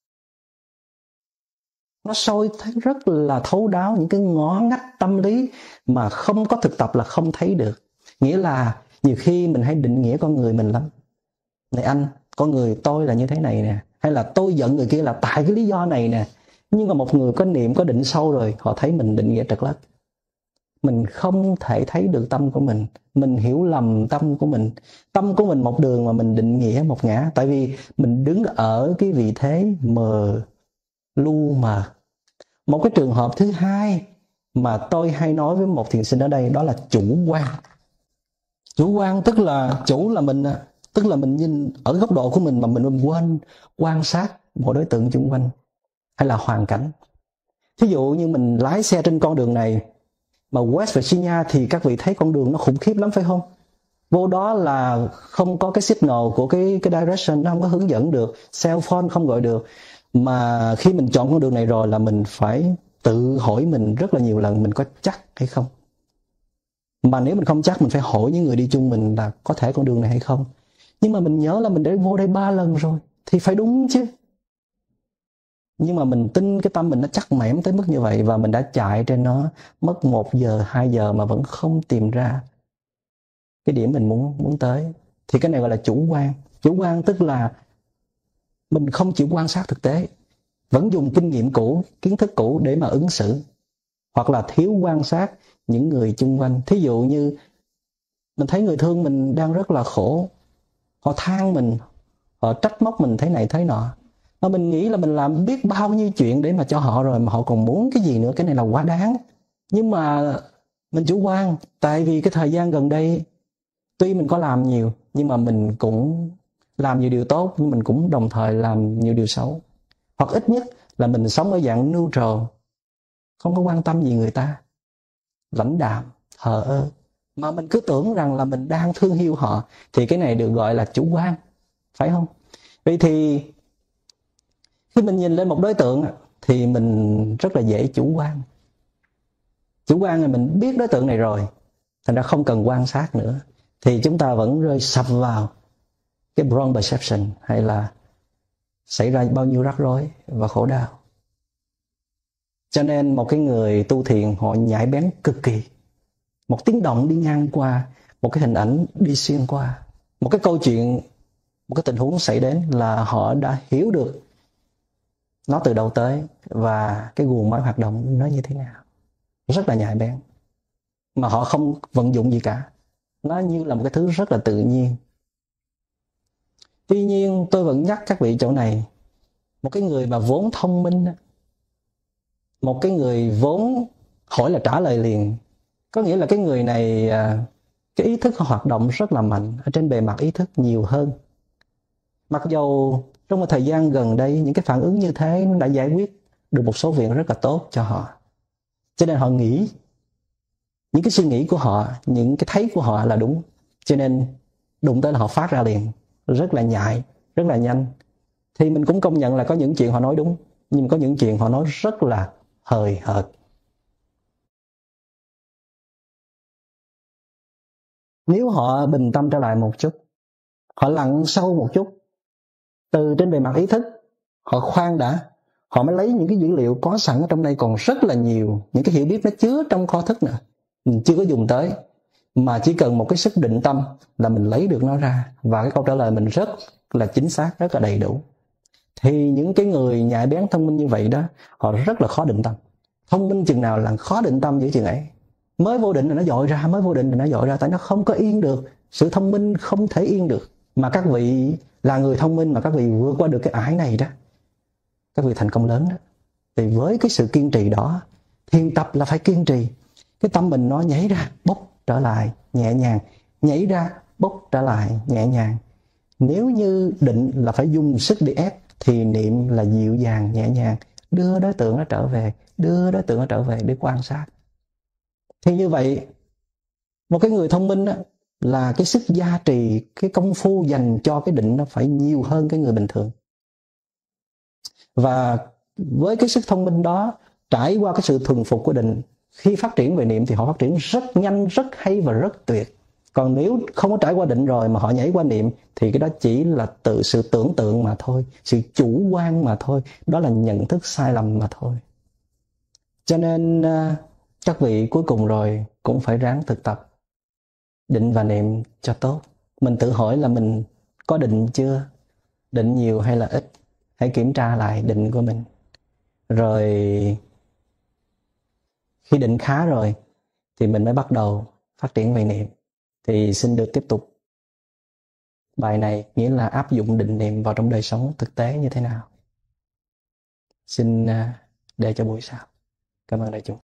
nó soi thấy rất là thấu đáo những cái ngõ ngách tâm lý mà không có thực tập là không thấy được. Nghĩa là nhiều khi mình hay định nghĩa con người mình lắm. Này anh, con người tôi là như thế này nè, hay là tôi giận người kia là tại cái lý do này nè. Nhưng mà một người có niệm, có định sâu rồi, họ thấy mình định nghĩa trật lất. Mình không thể thấy được tâm của mình, mình hiểu lầm tâm của mình. Tâm của mình một đường mà mình định nghĩa một ngã. Tại vì mình đứng ở cái vị thế mờ, lu mờ. Một cái trường hợp thứ hai mà tôi hay nói với một thiền sinh ở đây, đó là chủ quan. Chủ quan tức là chủ là mình, tức là mình nhìn ở góc độ của mình mà mình quên quan sát một đối tượng xung quanh hay là hoàn cảnh. Thí dụ như mình lái xe trên con đường này mà West Virginia thì các vị thấy con đường nó khủng khiếp lắm phải không? Vô đó là không có cái signal của cái, cái direction, nó không có hướng dẫn được, cell phone không gọi được. Mà khi mình chọn con đường này rồi là mình phải tự hỏi mình rất là nhiều lần mình có chắc hay không. Mà nếu mình không chắc, mình phải hỏi những người đi chung mình là có thể con đường này hay không. Nhưng mà mình nhớ là mình đã vô đây ba lần rồi thì phải đúng chứ. Nhưng mà mình tin cái tâm mình nó chắc mẻm tới mức như vậy, và mình đã chạy trên nó mất một giờ, hai giờ mà vẫn không tìm ra cái điểm mình muốn muốn tới. Thì cái này gọi là chủ quan. Chủ quan tức là mình không chịu quan sát thực tế, vẫn dùng kinh nghiệm cũ, kiến thức cũ để mà ứng xử, hoặc là thiếu quan sát những người chung quanh. Thí dụ như mình thấy người thương mình đang rất là khổ, họ than mình, họ trách móc mình thế này thế nọ, mà mình nghĩ là mình làm biết bao nhiêu chuyện để mà cho họ rồi, mà họ còn muốn cái gì nữa, cái này là quá đáng. Nhưng mà mình chủ quan, tại vì cái thời gian gần đây tuy mình có làm nhiều, nhưng mà mình cũng làm nhiều điều tốt, nhưng mình cũng đồng thời làm nhiều điều xấu. Hoặc ít nhất là mình sống ở dạng neutral, không có quan tâm gì người ta, lãnh đạm, thờ ơ, mà mình cứ tưởng rằng là mình đang thương yêu họ, thì cái này được gọi là chủ quan, phải không? Vậy thì khi mình nhìn lên một đối tượng thì mình rất là dễ chủ quan. Chủ quan là mình biết đối tượng này rồi, thành ra không cần quan sát nữa, thì chúng ta vẫn rơi sập vào cái wrong perception, hay là xảy ra bao nhiêu rắc rối và khổ đau. Cho nên một cái người tu thiền họ nhạy bén cực kỳ. Một tiếng động đi ngang qua, một cái hình ảnh đi xuyên qua, một cái câu chuyện, một cái tình huống xảy đến là họ đã hiểu được nó từ đâu tới và cái guồng máy hoạt động nó như thế nào. Rất là nhạy bén. Mà họ không vận dụng gì cả. Nó như là một cái thứ rất là tự nhiên. Tuy nhiên tôi vẫn nhắc các vị chỗ này, một cái người mà vốn thông minh, một cái người vốn hỏi là trả lời liền, có nghĩa là cái người này cái ý thức hoạt động rất là mạnh ở trên bề mặt ý thức nhiều hơn. Mặc dù trong một thời gian gần đây những cái phản ứng như thế nó đã giải quyết được một số việc rất là tốt cho họ. Cho nên họ nghĩ những cái suy nghĩ của họ, những cái thấy của họ là đúng. Cho nên đụng tới là họ phát ra liền, rất là nhạy, rất là nhanh. Thì mình cũng công nhận là có những chuyện họ nói đúng, nhưng có những chuyện họ nói rất là hời hợt. Nếu họ bình tâm trở lại một chút, họ lặn sâu một chút, từ trên bề mặt ý thức, họ khoan đã, họ mới lấy những cái dữ liệu có sẵn ở trong đây còn rất là nhiều, những cái hiểu biết nó chứa trong kho thức nữa, mình chưa có dùng tới, mà chỉ cần một cái sức định tâm là mình lấy được nó ra, và cái câu trả lời mình rất là chính xác, rất là đầy đủ. Thì những cái người nhạy bén thông minh như vậy đó, họ rất là khó định tâm. Thông minh chừng nào là khó định tâm giữa chừng ấy. Mới vô định là nó dội ra, mới vô định là nó dội ra, tại nó không có yên được. Sự thông minh không thể yên được. Mà các vị là người thông minh mà các vị vượt qua được cái ải này đó, các vị thành công lớn đó. Thì với cái sự kiên trì đó, thiền tập là phải kiên trì. Cái tâm mình nó nhảy ra, bốc trở lại, nhẹ nhàng. Nhảy ra, bốc trở lại, nhẹ nhàng. Nếu như định là phải dùng sức để ép, thì niệm là dịu dàng, nhẹ nhàng. Đưa đối tượng nó trở về, đưa đối tượng nó trở về để quan sát. Thì như vậy, một cái người thông minh đó, là cái sức gia trì, cái công phu dành cho cái định nó phải nhiều hơn cái người bình thường. Và với cái sức thông minh đó, trải qua cái sự thuần phục của định, khi phát triển về niệm thì họ phát triển rất nhanh, rất hay và rất tuyệt. Còn nếu không có trải qua định rồi mà họ nhảy qua niệm, thì cái đó chỉ là tự sự tưởng tượng mà thôi, sự chủ quan mà thôi, đó là nhận thức sai lầm mà thôi. Cho nên các vị cuối cùng rồi cũng phải ráng thực tập định và niệm cho tốt. Mình tự hỏi là mình có định chưa? Định nhiều hay là ít? Hãy kiểm tra lại định của mình. Rồi khi định khá rồi thì mình mới bắt đầu phát triển về niệm. Thì xin được tiếp tục bài này, nghĩa là áp dụng định niệm vào trong đời sống thực tế như thế nào. Xin để cho buổi sau. Cảm ơn đại chúng.